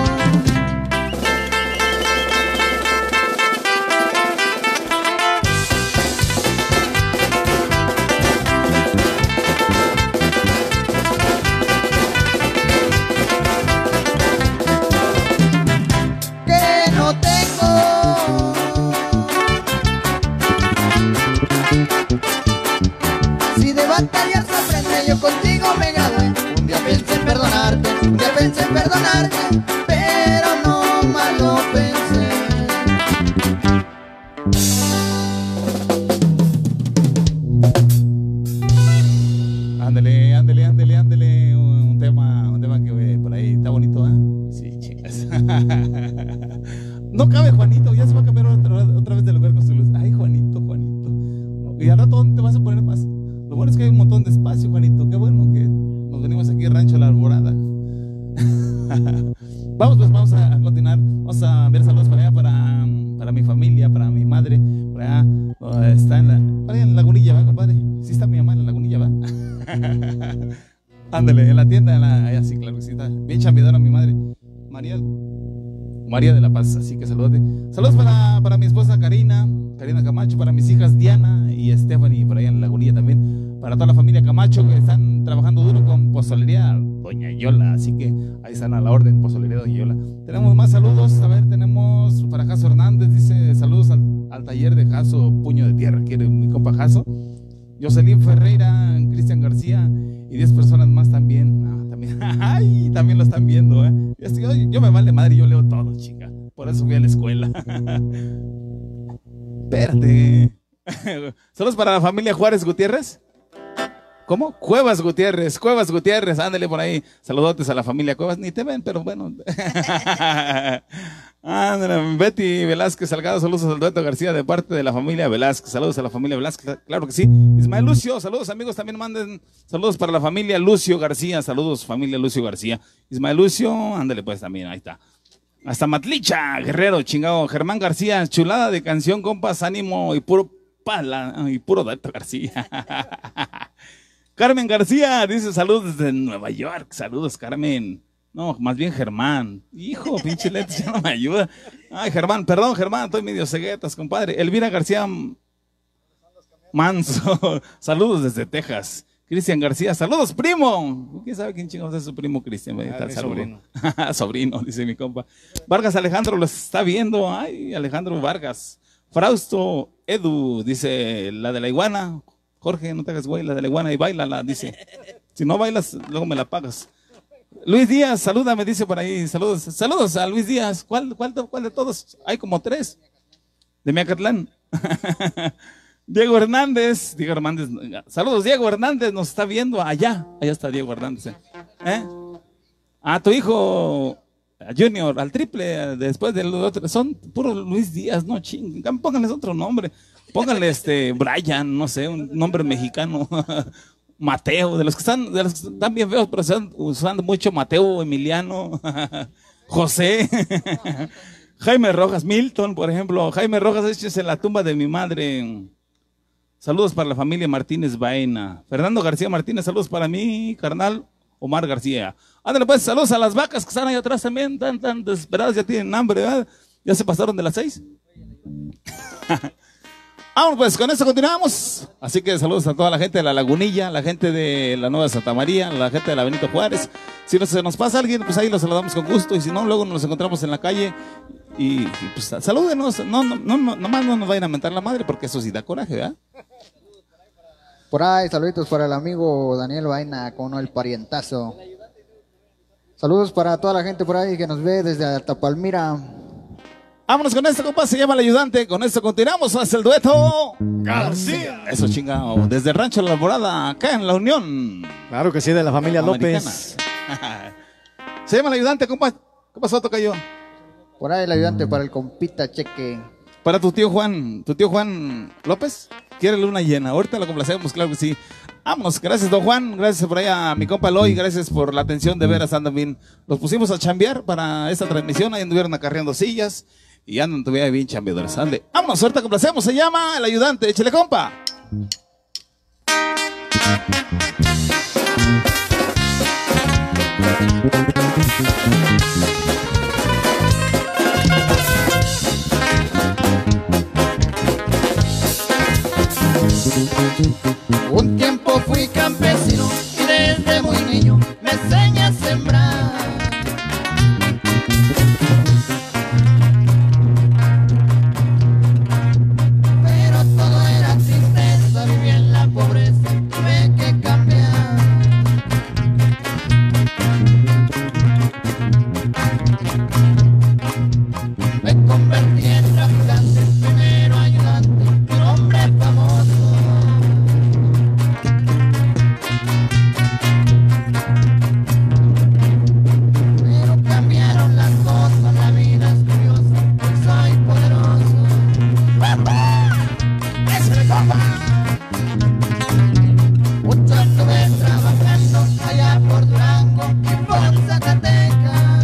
Que no tengo. Si de batallar se aprende, yo contigo me gradué. Un día pensé en perdonarte, un día pensé en perdonarte, pero no mal lo pensé. Ándale, ándale, ándale, ándale. Un tema que por ahí está bonito, ¿eh? Sí, chicas. No cabe Juanito, ya se va a cambiar otra vez de lugar con su luz. Ay, Juanito, Juanito. Y al rato, ¿dónde te vas a poner más? Lo bueno es que hay un montón de espacio, Juanito. Qué bueno que nos venimos aquí Rancho La Alborada. Vamos, pues vamos a continuar. Vamos a ver saludos para allá, para mi familia, para mi madre. Por allá, está por allá en Lagunilla, ¿va, compadre? Sí está mi mamá en Lagunilla, ¿va? Ándale, en la tienda, allá sí, claro que sí está. Bien chambeadora mi madre, María de la Paz, así que saludos. Saludos para mi esposa Karina Camacho, para mis hijas Diana y Stephanie, por allá en Lagunilla también. Para toda la familia Camacho que están trabajando duro con Pozolería Doña Yola, así que ahí están a la orden, Pozolería Doña Yola. Tenemos más saludos, a ver, tenemos para Jaso Hernández, dice saludos al taller de Jaso Puño de Tierra, quiere mi compa Jaso. Jocelyn Ferreira, Cristian García y 10 personas más también. También. Ay, también lo están viendo, ¿eh? Yo me vale madre, yo leo todo, chinga. Por eso fui a la escuela. Espérate. ¿Saludos para la familia Juárez Gutiérrez? ¿Cómo? Cuevas Gutiérrez, ándale por ahí. Saludotes a la familia Cuevas, ni te ven, pero bueno. Ándale, Betty Velázquez Salgado, saludos al Dueto García de parte de la familia Velázquez. Saludos a la familia Velázquez, claro que sí. Ismael Lucio, saludos amigos, también manden saludos para la familia Lucio García. Saludos familia Lucio García. Ismael Lucio, ándale pues también, ahí está. Hasta Matlicha, Guerrero, chingado. Germán García, chulada de canción, compas, ánimo y puro pala, y puro Dueto García. Carmen García dice saludos desde Nueva York. Saludos, Carmen. No, más bien Germán. Hijo, pinche lentes, ya no me ayuda. Ay, Germán, perdón, Germán, estoy medio ceguetas, compadre. Elvira García Manso, saludos desde Texas. Cristian García, saludos, primo. ¿Quién sabe quién chingados es su primo Cristian? Sobrino. Sobrino, dice mi compa. Vargas Alejandro los está viendo. Ay, Alejandro Vargas. Frausto Edu, dice la de la iguana. Jorge, no te hagas güey, la de la iguana y bailala, dice. Si no bailas, luego me la pagas. Luis Díaz, salúdame, dice por ahí. Saludos, saludos a Luis Díaz. ¿Cuál de todos? Hay como 3. De Miacatlán. Diego Hernández, saludos Diego Hernández, nos está viendo allá está Diego Hernández. A tu hijo Junior, al triple, después del otro, son puros Luis Díaz, no chingan, pónganles otro nombre, pónganle Brian, no sé, un nombre mexicano, Mateo, de los que están bien feos, pero están usando mucho Mateo, Emiliano, José. Jaime Rojas, Milton, por ejemplo. Jaime Rojas, es en la tumba de mi madre. Saludos para la familia Martínez Baena. Fernando García Martínez, saludos para mí, carnal Omar García. Ándale pues, saludos a las vacas que están ahí atrás también, tan desesperadas, ya tienen hambre, ¿verdad? Ya se pasaron de las 6. Vamos pues, con esto continuamos. Así que saludos a toda la gente de La Lagunilla, la gente de la Nueva Santa María, la gente de la Benito Juárez. Si se nos pasa alguien, pues ahí los saludamos con gusto, y si no, luego nos encontramos en la calle. Y pues salúdenos, nomás no nos vayan a mentar la madre, porque eso sí da coraje, ¿verdad? Por ahí, saluditos para el amigo Daniel Vaina, con el parientazo. Saludos para toda la gente por ahí que nos ve desde Altapalmira. Vámonos con esto, compa, se llama El Ayudante. Con esto continuamos, hace el dueto García. Eso chingado, desde el Rancho La Alborada, acá en La Unión. Claro que sí, de la familia Americana. López. Se llama El Ayudante, compa. ¿Qué pasó, tocayo? Por ahí el ayudante para el compita Cheque. Para tu tío Juan López, quiere luna llena. Ahorita lo complacemos, claro que sí. Vámonos, gracias don Juan, gracias por ahí a mi compa Eloy, gracias por la atención, de veras andan bien. Los pusimos a chambear para esta transmisión, ahí anduvieron acarreando sillas y andan todavía bien chambeadores. Ande. Vámonos, ahorita complacemos, se llama El Ayudante, échale compa. Un tiempo fui campesino y desde muy niño me enseñé a sembrar. Pero todo era tristeza, vivía en la pobreza, tuve que cambiar. Me convertí en traficante, primero ayudante, un hombre famoso. Pero cambiaron las cosas, la vida es curiosa, hoy soy poderoso. ¡Ese compa! Mucho estuve trabajando allá por Durango y por Zacatecas.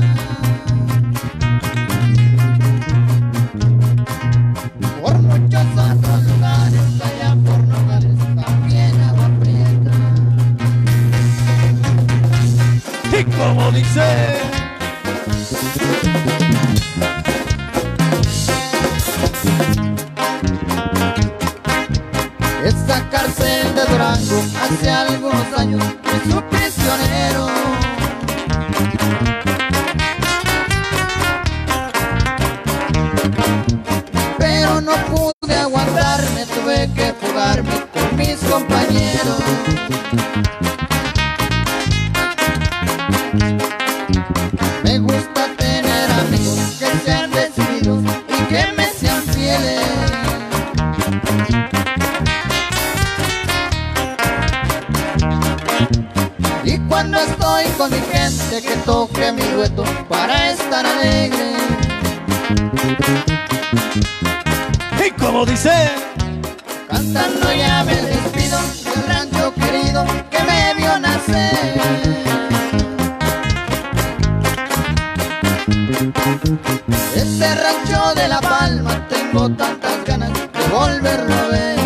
Por muchos otros lugares, allá por Nogales, también agua prieta. Y como dice, Esta cárcel de Durango hace algunos años fui su prisionero. Pero no pude aguantarme, tuve que fugarme con mis compañeros. Me gusta tener amigos que sean decididos y que me sean fieles. Y cuando estoy con mi gente, que toque mi dueto para estar alegre. y como dice, Cantando ya me despido del rancho querido que me vio nacer. Ese rancho de La Palma tengo tantas ganas de volverlo a ver.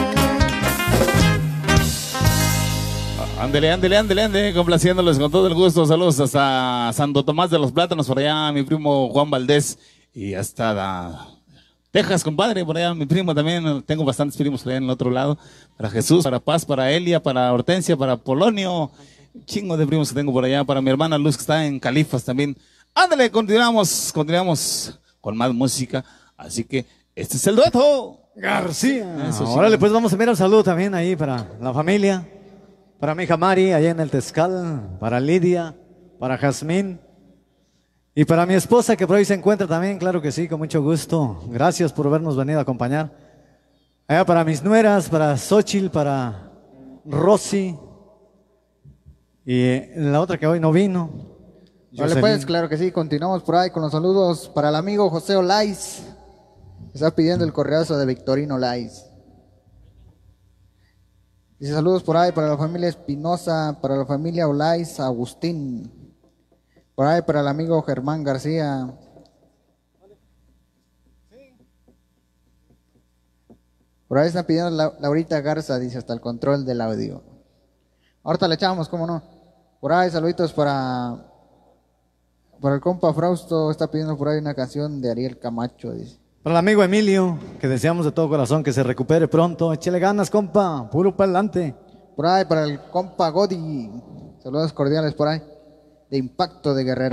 Ándele, complaciéndoles con todo el gusto. Saludos hasta Santo Tomás de los Plátanos, por allá mi primo Juan Valdés, y hasta Texas, compadre, por allá mi primo también. Tengo bastantes primos por allá en el otro lado. Para Jesús, para Paz, para Elia, para Hortensia, para Polonio. Un chingo de primos que tengo por allá. Para mi hermana Luz, que está en Califas también. Ándale, continuamos con más música. Así que este es el dueto García. Eso sí. Órale, pues vamos a enviar un saludo también ahí para la familia, para mi hija Mari, allá en el Tezcal, para Lidia, para Jazmín y para mi esposa que por ahí se encuentra también, claro que sí, con mucho gusto. Gracias por habernos venido a acompañar. Allá para mis nueras, para Xochitl, para Rosy y la otra que hoy no vino. Vale, pues, claro que sí, continuamos por ahí con los saludos para el amigo José Olaiz. Está pidiendo el correazo de Victorino Olaiz. Dice saludos por ahí para la familia Espinosa, para la familia Olaiz Agustín. Por ahí para el amigo Germán García. Por ahí están pidiendo Laurita Garza, dice, hasta el control del audio. Ahorita le echamos, ¿cómo no? Por ahí saluditos para el compa Frausto, está pidiendo por ahí una canción de Ariel Camacho, dice. Para el amigo Emilio, que deseamos de todo corazón que se recupere pronto. Échale ganas, compa, puro para adelante. Por ahí para el compa Godi, saludos cordiales por ahí, de Impacto de Guerrero.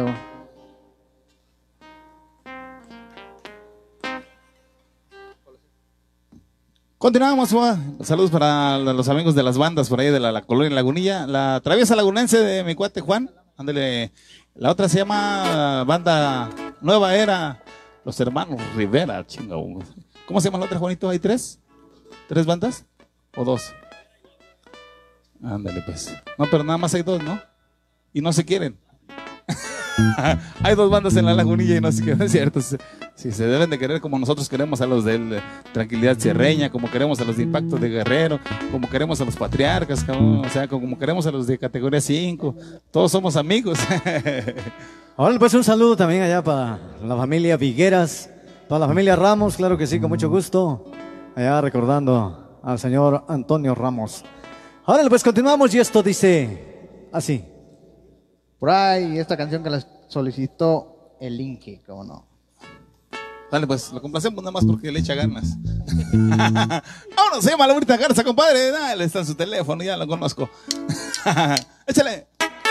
Continuamos, saludos para los amigos de las bandas por ahí de la colonia Lagunilla, la Traviesa Lagunense de mi cuate Juan, ándale, la otra se llama Banda Nueva Era, los hermanos Rivera, chingado. ¿Cómo se llama la otra, Juanito? ¿Hay tres? ¿Tres bandas? ¿O dos? Ándale pues, no, pero nada más hay dos, ¿no? Y no se quieren. Hay dos bandas en la Lagunilla y no se quieren, es cierto. Sí, se deben de querer como nosotros queremos a los de Tranquilidad Sierreña, como queremos a los de Impacto de Guerrero, como queremos a los Patriarcas, cabrón, o sea, como queremos a los de categoría 5. Todos somos amigos. Ahora pues un saludo también allá para la familia Vigueras, para la familia Ramos, claro que sí, con mucho gusto. Allá recordando al señor Antonio Ramos. Ahora pues continuamos y esto dice así. Por ahí esta canción que la solicitó el Inque, ¿cómo no? Dale, pues, lo complacemos nada más porque le echa ganas. Vámonos, se llama Laurita Garza, compadre. Dale, está en su teléfono, ya lo conozco. Échale.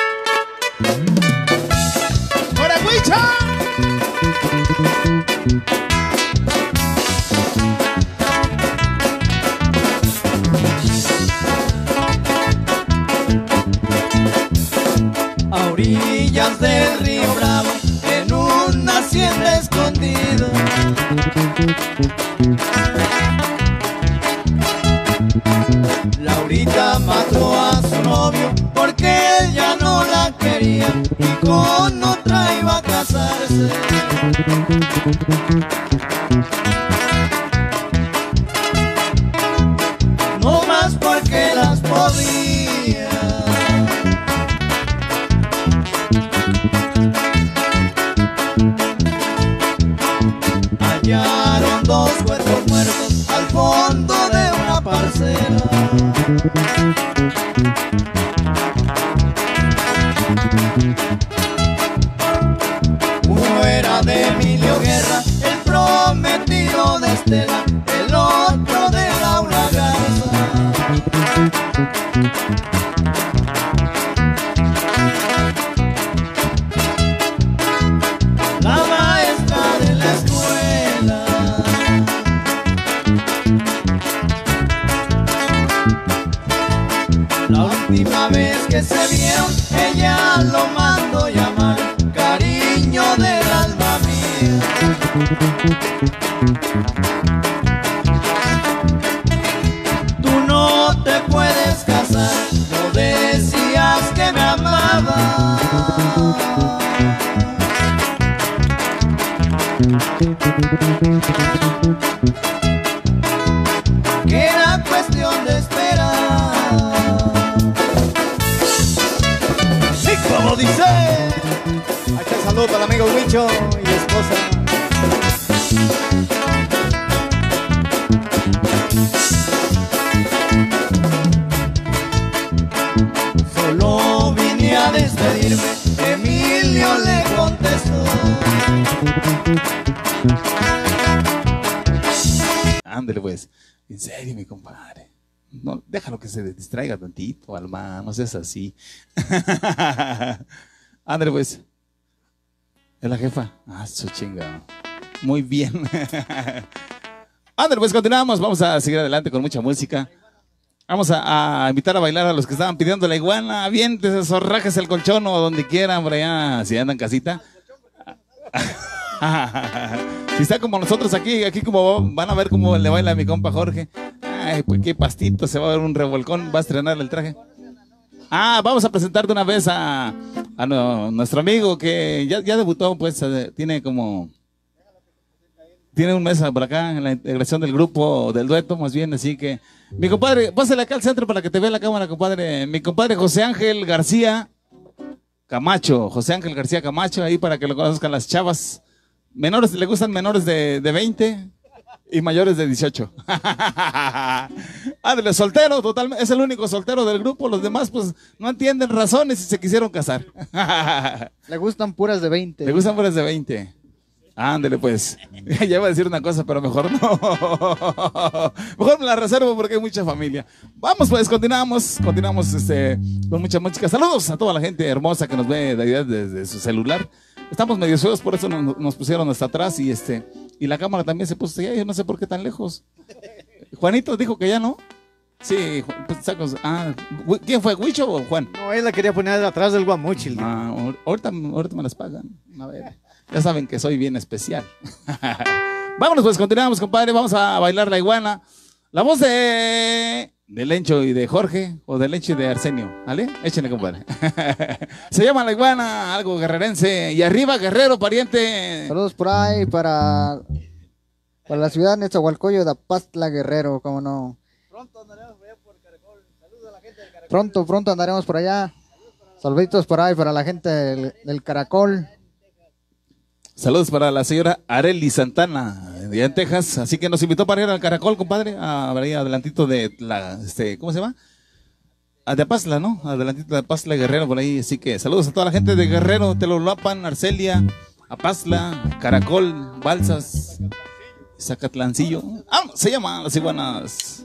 ¡Hora, Huicha! A orillas del río Bravo, en una hacienda escondida, Laurita mató a su novio porque él ya no la quería y con otra iba a casarse. No más porque las podía. Hallaron dos cuerpos muertos al fondo de una parcela. Uno era de Emilio Guerra, el prometido de Estela, el otro de Laura Garza. La maestra de la escuela. La última vez que se vieron, ella lo mandó llamar cariño del alma mía. Tú no te puedes casar, no decías que me amabas. Que era cuestión de esperar. Sí, como dice. Ahí está el saludo para el amigo Huicho y esposa. Solo vine a despedirme, Emilio le contestó. Ándale, pues. En serio, mi compadre. No, déjalo que se distraiga tantito, Alma, no seas así. Ándale, pues. ¿Es la jefa? Ah, su chinga. Muy bien. Ándale, pues continuamos, vamos a seguir adelante con mucha música. Vamos a invitar a bailar a los que estaban pidiendo la iguana. Aviéntese, zorrajes el colchón o donde quieran, por allá, si andan en casita. Si está como nosotros aquí como van a ver cómo le baila a mi compa Jorge. Ay, pues qué pastito, se va a ver un revolcón, va a estrenar el traje. Vamos a presentar de una vez a nuestro amigo que ya debutó, pues tiene un mes por acá en la integración del grupo, del dueto, más bien, así que, mi compadre, pásale acá al centro para que te vea la cámara, compadre. Mi compadre José Ángel García Camacho, ahí para que lo conozcan las chavas. Menores, le gustan menores de 20 y mayores de 18. Ándale, soltero, totalmente, es el único soltero del grupo, los demás pues no entienden razones y se quisieron casar. Le gustan puras de 20. Le gustan puras de 20. Ándale, pues. Ya iba a decir una cosa, pero mejor no. Mejor me la reservo porque hay mucha familia. Vamos, pues, continuamos con mucha música. Saludos a toda la gente hermosa que nos ve desde su celular. Estamos medio feos, por eso nos pusieron hasta atrás y la cámara también se puso allá. Yo no sé por qué tan lejos. Juanito dijo que ya no. Sí, pues, ¿quién fue, Huicho o Juan? No, él la quería poner atrás del guamuchil. Ahorita me las pagan. A ver. Ya saben que soy bien especial. Vámonos, pues continuamos, compadre. Vamos a bailar la iguana. La voz de Lencho y de Jorge, o de Lencho y de Arsenio. ¿Vale? Échenle, compadre. Se llama la iguana, algo guerrerense. Y arriba, Guerrero, pariente. Saludos por ahí para la ciudad de Nezahualcóyotl de Apastla, Guerrero, cómo no. Pronto andaremos por allá por Caracol. Saludos a la gente del Caracol. Pronto andaremos por allá. Saluditos por ahí para la gente del Caracol. Saludos para la señora Arely Santana, allá en Texas. Así que nos invitó para ir al Caracol, compadre. Ahí adelantito de ¿cómo se llama? De Apastla, ¿no? Adelantito de Apastla, Guerrero, por ahí. Así que saludos a toda la gente de Guerrero, Telolapan, Arcelia, Apastla, Caracol, Balsas, Zacatlancillo. Se llama Las Iguanas.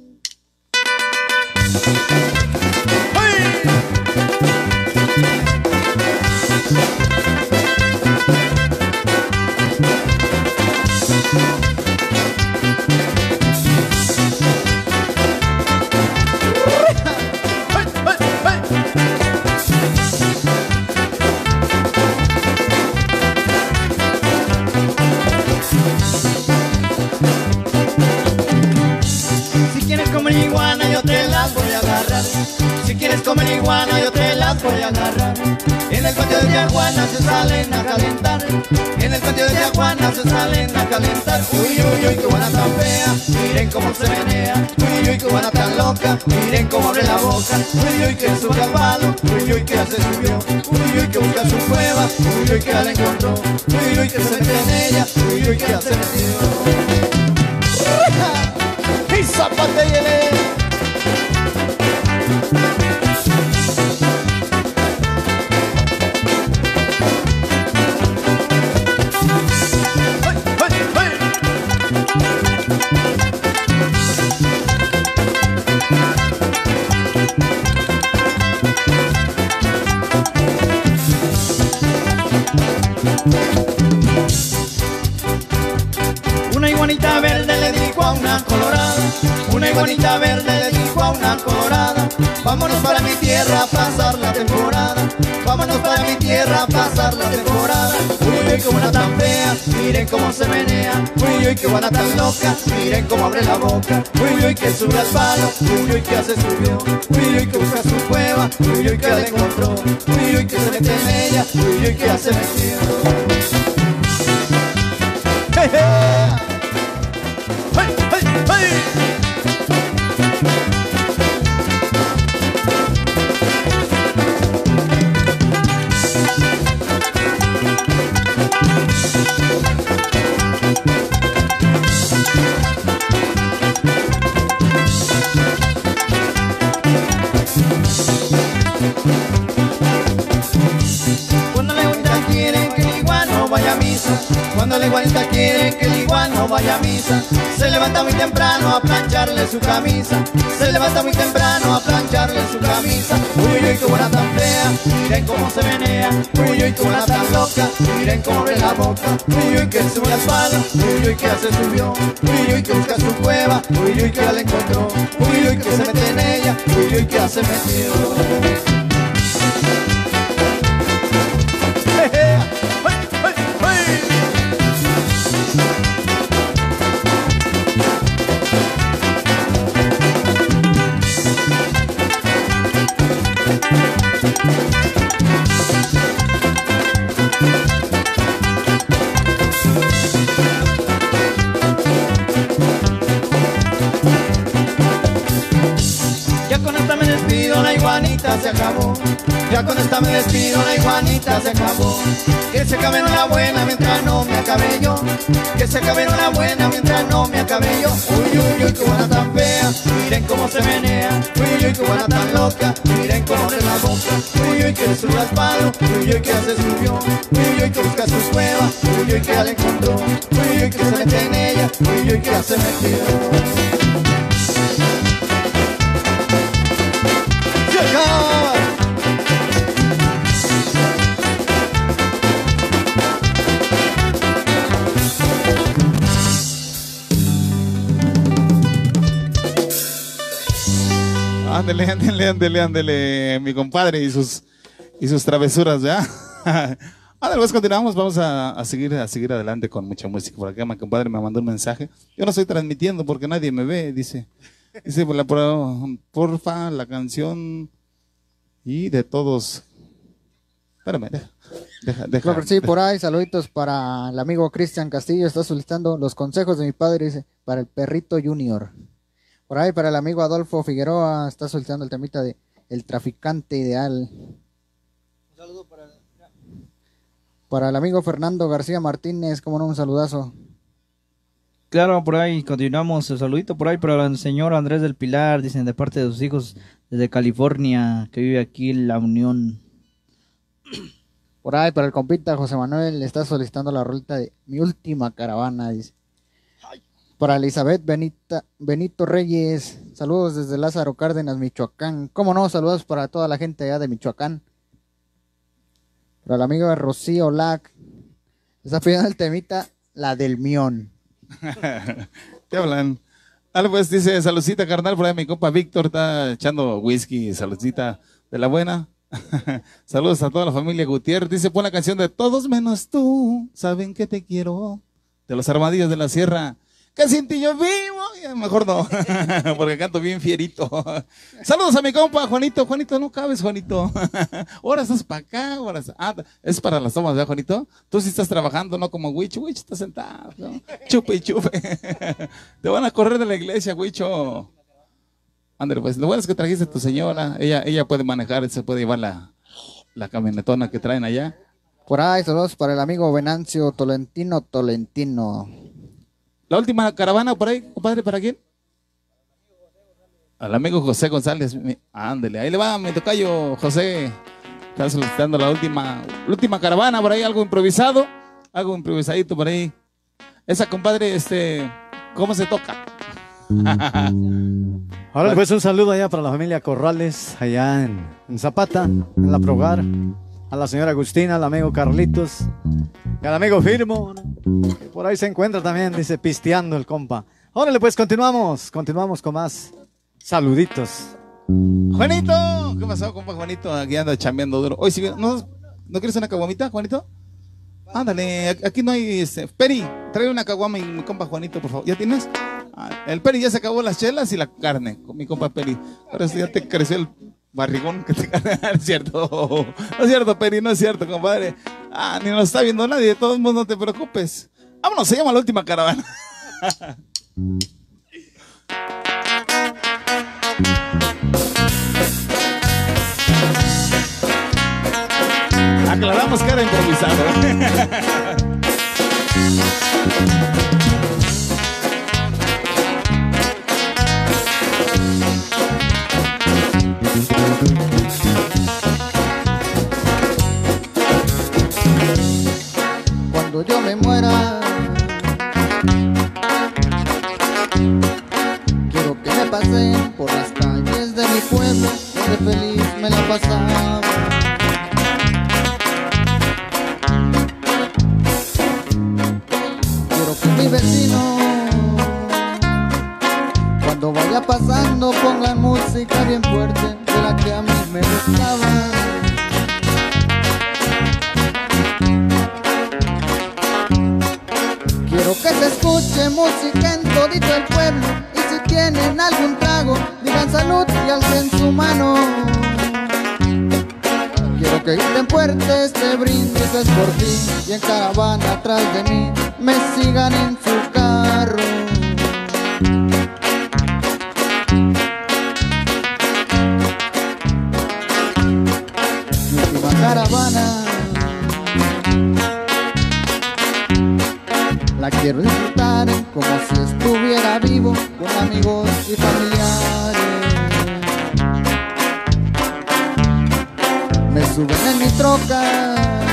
Si quieres comer iguana yo te las voy a agarrar. Si quieres comer iguana yo te las voy a agarrar. En el patio de Yaguana se salen a calentar. En el patio de Yaguana se salen a calentar. Uy, uy, uy, qué buena tan fea. Miren cómo se menea. Uy, uy, qué buena tan loca. Miren cómo abre la boca. Uy, uy, que sube al palo. Uy, uy, que ya se subió. Uy, uy, que busca su cueva. Uy, uy, que ya la encontró. Uy, uy, que se mete en ella. Uy, uy, que ya se metió. ¡Y zapate y Una iguanita verde le dijo a una colorada. Una iguanita verde le dijo a una colorada. Vámonos para mi tierra a pasar la temporada. Vámonos para mi tierra a pasar la temporada. Uy, uy, qué buena tan fea. Miren cómo se menea. Uy, uy, qué buena tan loca. Miren cómo abre la boca. Uy, uy, que sube al palo. Uy, uy, que ya se subió. Uy, uy, que busca su cueva. Uy, uy, que la encontró. Uy, uy, que se mete en ella. Uy, uy, que ya se metió. ¡Hey, hey! ¡Hey, hey, hey! Cuando la iguanita quiere que el igual no vaya a misa. Cuando la iguanita quiere que el igual no vaya a misa. Se levanta muy temprano a plancharle su camisa. Se levanta muy temprano a plancharle su camisa. Uy, uy, qué buena tan fea, miren cómo se menea. Uy, uy, qué buena tan loca, miren cómo abre la boca. Uy, uy, que sube la espalda, uy, uy, que ya se subió. Uy, uy, que busca su cueva, uy, uy, que ya la encontró. Uy, uy, que se mete en ella, uy, uy, que ya se metió. Ya con esta me despido, la iguanita se acabó. Ya con esta me despido, la iguanita se acabó. Que se acabe la buena mientras no me acabe yo. Que se acabe la buena mientras no me acabe yo. Uy, uy, uy, qué buena tan fea, miren cómo se menea. Uy, uy, qué buena tan loca, miren cómo abre la boca. Uy, uy, que le sube al palo, uy, uy, que ya se subió. Uy, uy, que busca su cueva, uy, uy, que ya la encontró. Uy, uy, que se mete en ella, uy, uy, que ya se metió. Ándele, ándele, ándele, ándele, mi compadre y sus travesuras, ¿ya? Ándale, pues continuamos, vamos a seguir adelante con mucha música. Por acá mi compadre me mandó un mensaje. Yo no estoy transmitiendo porque nadie me ve, dice, porfa, la canción y de todos. Espérame, deja. Claro que sí, por ahí, saluditos para el amigo Cristian Castillo, está solicitando los consejos de mi padre, dice, para el perrito Junior. Por ahí, para el amigo Adolfo Figueroa, está solicitando el temita de El Traficante Ideal. Un saludo para el amigo Fernando García Martínez, como no, un saludazo. Claro, por ahí continuamos. El saludito por ahí para el señor Andrés del Pilar, dicen de parte de sus hijos desde California, que vive aquí en La Unión. Por ahí, para el compita José Manuel, está solicitando la rolita de Mi Última Caravana, dice. Para Elizabeth Benito Reyes, saludos desde Lázaro Cárdenas, Michoacán. ¿Cómo no? Saludos para toda la gente allá de Michoacán. Para la amiga Rocío Lac, está pidiendo el temita, la del Mión. ¿Qué hablan? Dale, pues dice, saludcita carnal, por ahí mi compa Víctor está echando whisky, saludcita de la buena. Saludos a toda la familia Gutiérrez. Dice, pon la canción de Todos menos tú, saben que te quiero, de los Armadillos de la Sierra. Que sin ti yo vivo, ya, mejor no, porque canto bien fierito. Saludos a mi compa Juanito. Juanito, no cabes, Juanito. Ahora estás para acá, ahora es para las tomas, ¿verdad, Juanito? Tú sí estás trabajando, no como Huicho está sentado, ¿no? Chupe y chupe. Te van a correr de la iglesia, Huicho. Ándale, pues lo bueno es que trajiste a tu señora, ella puede manejar, se puede llevar la camionetona que traen allá. Por ahí, saludos para el amigo Venancio Tolentino. La última caravana por ahí, compadre, ¿para quién? Al amigo José González. Ándele, ahí le va mi tocayo José. Está solicitando la última caravana por ahí, algo improvisadito por ahí. Esa, compadre, ¿cómo se toca? Ahora pues un saludo allá para la familia Corrales, allá en Zapata, en La Progar. A la señora Agustina, al amigo Carlitos y al amigo Firmo, ¿no? Por ahí se encuentra también, dice, pisteando el compa. Órale, pues continuamos con más saluditos. Juanito, ¿qué pasó, compa Juanito? Aquí anda chambeando duro. Hoy sí, ¿no quieres una caguamita, Juanito? Ándale, aquí no hay, Peri, trae una caguama y mi compa Juanito, por favor. ¿Ya tienes? El Peri ya se acabó las chelas y la carne, con mi compa Peri. Ahora sí ya te creció el barrigón que te no es cierto, no es cierto, Peri, no es cierto, compadre. Ni nos está viendo nadie, de todos modos no te preocupes. Vámonos, se llama La Última Caravana. Aclaramos que era improvisado. Cuando yo me muera, quiero que me pasen por las calles de mi pueblo de feliz me la pasaba. Quiero que mi vecino, cuando vaya pasando, pongan música bien fuerte de la que a mí me gustaba. Quiero que se escuche música en todito el pueblo, y si tienen algún trago, digan salud y alcen su mano. Quiero que griten fuerte este brindis es por ti, y en caravana atrás de mí me sigan en su carro. Mi última caravana la quiero disfrutar como si estuviera vivo, con amigos y familiares. Me suben en mi troca,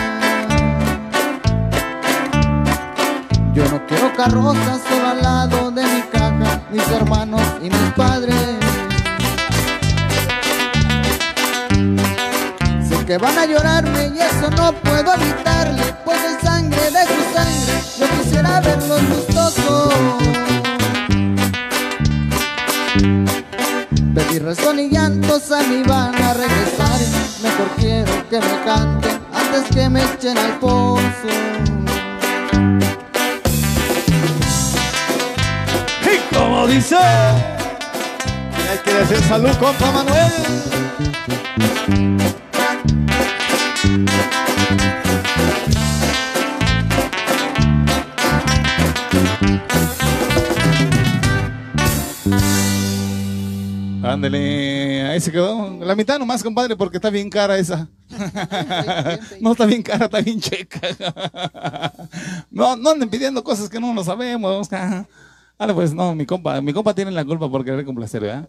yo no quiero carrozas, solo al lado de mi caja, mis hermanos y mis padres. Sé que van a llorarme y eso no puedo evitarle, pues es sangre de su sangre, yo quisiera verlos gustosos. Pedir razón y llantos a mí van a regresar, mejor quiero que me canten antes que me echen al pozo. Y como dice, hay que decir salud, compa Manuel. Ándale, ahí se quedó. La mitad nomás, compadre, porque está bien cara esa. No está bien cara, está bien checa. No anden pidiendo cosas que no lo sabemos. Ahora pues no, mi compa tiene la culpa por querer complacer, ¿verdad?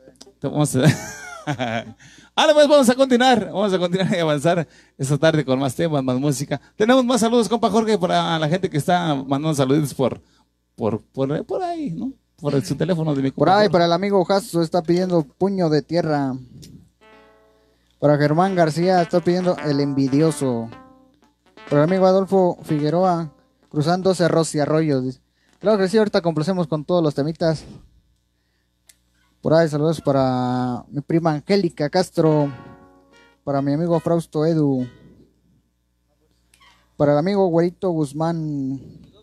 Ahora pues vamos a continuar y avanzar esta tarde con más temas, más música. Tenemos más saludos, compa Jorge, para la gente que está mandando saludos por ahí, ¿no? Por su teléfono de mi compa. Por ahí, para el amigo Jasso está pidiendo puño de tierra. Para Germán García está pidiendo el envidioso. Para el amigo Adolfo Figueroa, cruzando cerros y arroyos. Claro que sí, ahorita complacemos con todos los temitas. Por ahí, saludos para mi prima Angélica Castro. Para mi amigo Frausto Edu. Para el amigo Güerito Guzmán.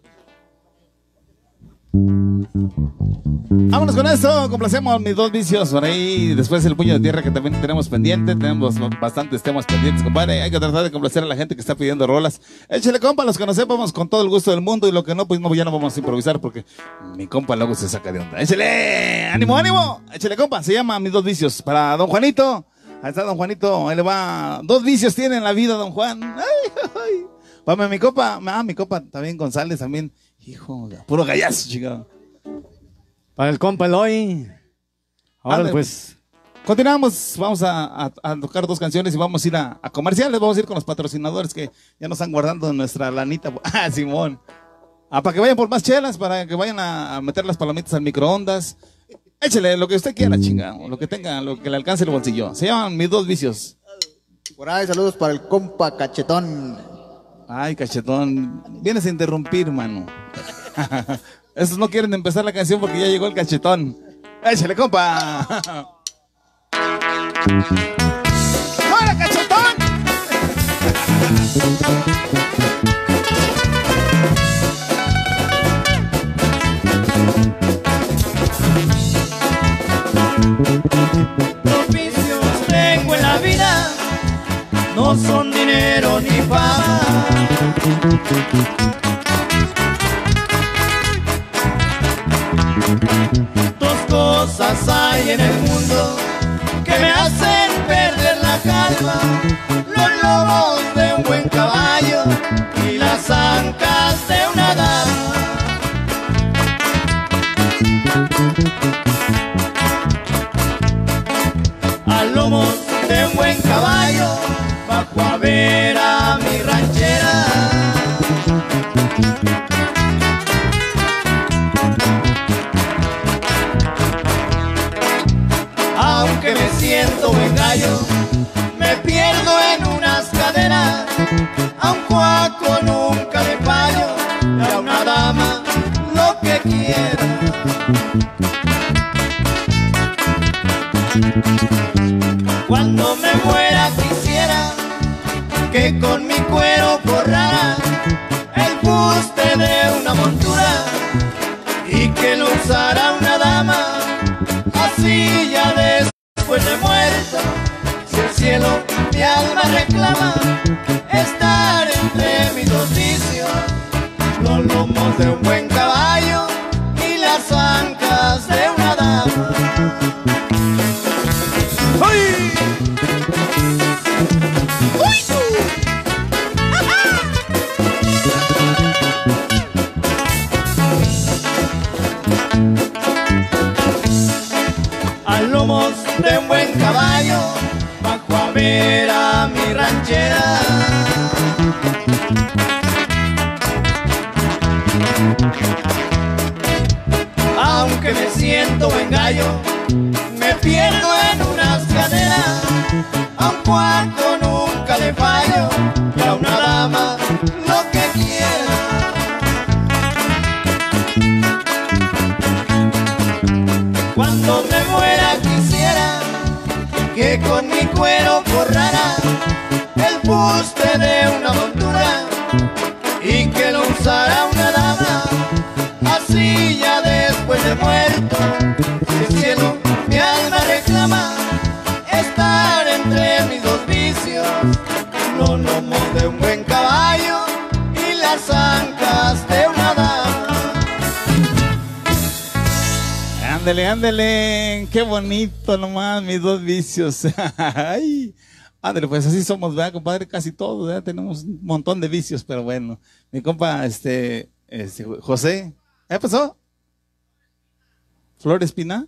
Vámonos con esto, complacemos mis dos vicios por ahí. Después el puño de tierra que también tenemos pendiente. Tenemos bastantes temas pendientes, compadre. Hay que tratar de complacer a la gente que está pidiendo rolas. Échale, compa, los que nos sepamos con todo el gusto del mundo. Y lo que no, pues no, ya no vamos a improvisar porque mi compa luego se saca de onda. Échale, ánimo, ánimo. Échale, compa, se llama Mis Dos Vicios. Para don Juanito, ahí está don Juanito, ahí le va. Dos vicios tiene en la vida, don Juan. Ay. Para mi compa, mi compa también González también. Hijo, puro gallazo, chica. Para el compa Eloy. Ahora pues continuamos, vamos a tocar dos canciones y vamos a ir a comerciales, vamos a ir con los patrocinadores que ya nos están guardando nuestra lanita. Ah, Simón. Para que vayan por más chelas, para que vayan a meter las palomitas al microondas. Échale lo que usted quiera, chinga, lo que tenga, lo que le alcance el bolsillo. Se llaman Mis Dos Vicios. Por ahí, saludos para el compa Cachetón. Ay, Cachetón, vienes a interrumpir, mano. Esos no quieren empezar la canción porque ya llegó el Cachetón. ¡Échale, compa! ¡Hola, Cachetón! Los vicios tengo en la vida no son dinero ni fama. Dos cosas hay en el mundo que me hacen perder la calma: los lomos de un buen caballo y las ancas de una dama. A lomos de un buen caballo bajo a ver a mi ranchera. Aunque me siento buen gallo, me pierdo en unas cadenas, a un cuaco nunca le fallo, y a una dama lo que quiera. Cuando me muera quisiera que con mi cuero forrara el fuste de una montura y que lo usara una dama, así ya después de muerto, si el cielo mi alma reclama, estar entre mis dos vicios, los lomos de un buen caballo y las ancas de una dama. ¡Ay! A lomos de un buen caballo, bajo a ver a mi ranchera. Aunque me siento buen gallo, me pierdo en unas cadenas, a un cuarto nunca le fallo, y a una dama lo que quiera. Cuando me muera quisiera que con mi cuero forrara el fuste de una montura y que lo usara una dama, así ya después de muerto, si el cielo mi alma reclama, estar entre mis dos vicios, los lomos de un buen caballo y las ancas de una dama. Ándele, ándele, qué bonito nomás, mis dos vicios. Ay, ándele, pues así somos, ¿verdad, compadre? Casi todos, ¿verdad? Tenemos un montón de vicios, pero bueno. Mi compa, José, ¿qué pasó? ¿Flor Espina?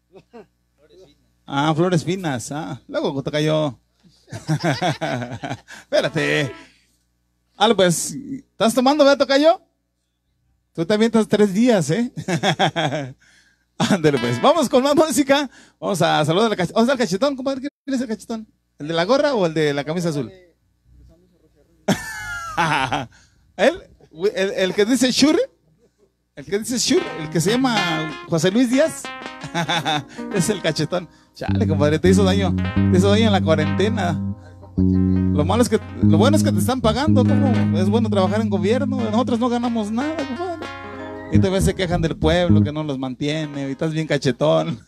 Ah, Flores Finas, luego te cayó. Espérate. Pues, ¿estás tomando, verdad, tocayo? Tú también estás 3 días, ¿eh? Ándale, pues. Vamos con más música. Vamos a saludar al cachetón. Vamos al cachetón, compadre. ¿Quién es el cachetón? ¿El de la gorra o el de la camisa azul? ¿El que dice Shure? El que dice Shure, el que se llama José Luis Díaz. Es el cachetón. Chale, compadre, te hizo daño. Te hizo daño en la cuarentena. Lo bueno es que te están pagando. ¿Cómo? Es bueno trabajar en gobierno. Nosotros no ganamos nada, compadre. Y todavía se quejan del pueblo que no los mantiene. Y estás bien cachetón.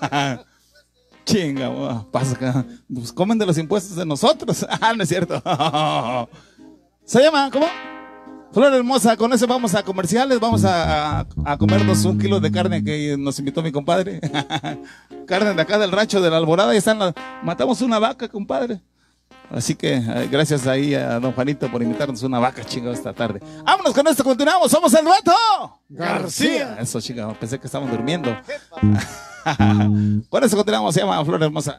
Chinga, pasa acá. Pues comen de los impuestos de nosotros. No es cierto. Se llama, ¿cómo? Flor Hermosa. Con ese vamos a comerciales. Vamos a comernos 1 kilo de carne que nos invitó mi compadre. Carne de acá del rancho de la Alborada. Y matamos una vaca, compadre. Así que gracias ahí a don Juanito por invitarnos una vaca, chingado, esta tarde. Vámonos con esto, continuamos. Somos el Dueto García. Eso, chingado, pensé que estaban durmiendo. Con esto continuamos. Se llama Flor Hermosa.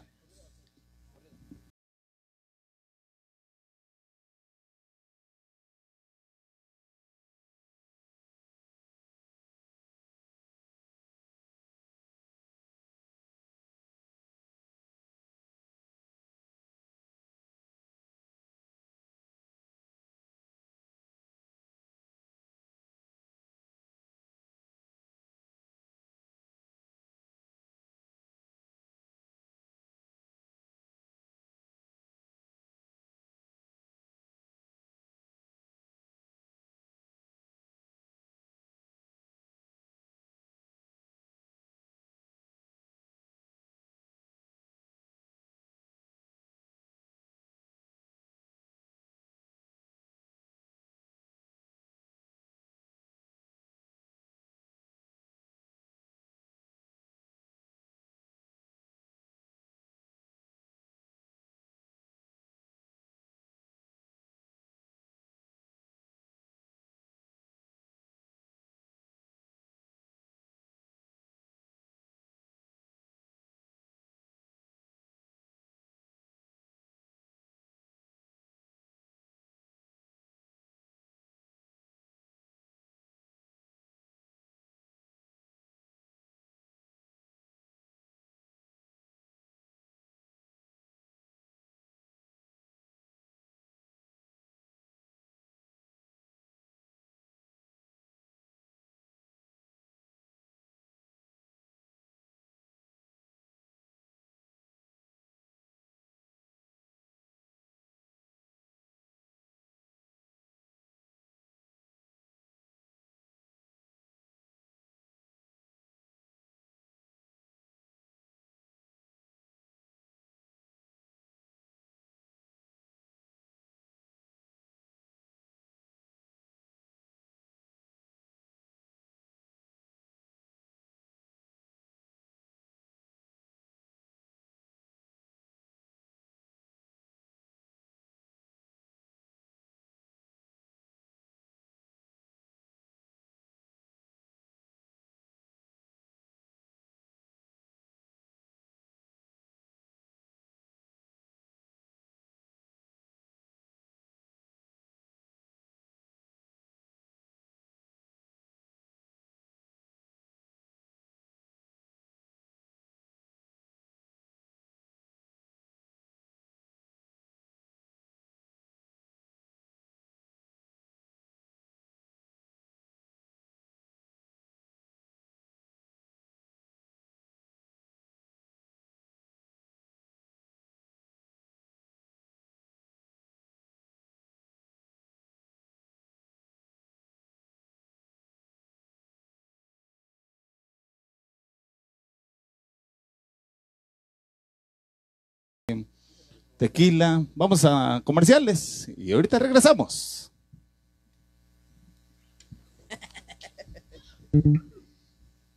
tequila. Vamos a comerciales y ahorita regresamos.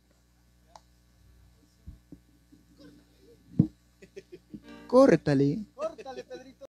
Córtale.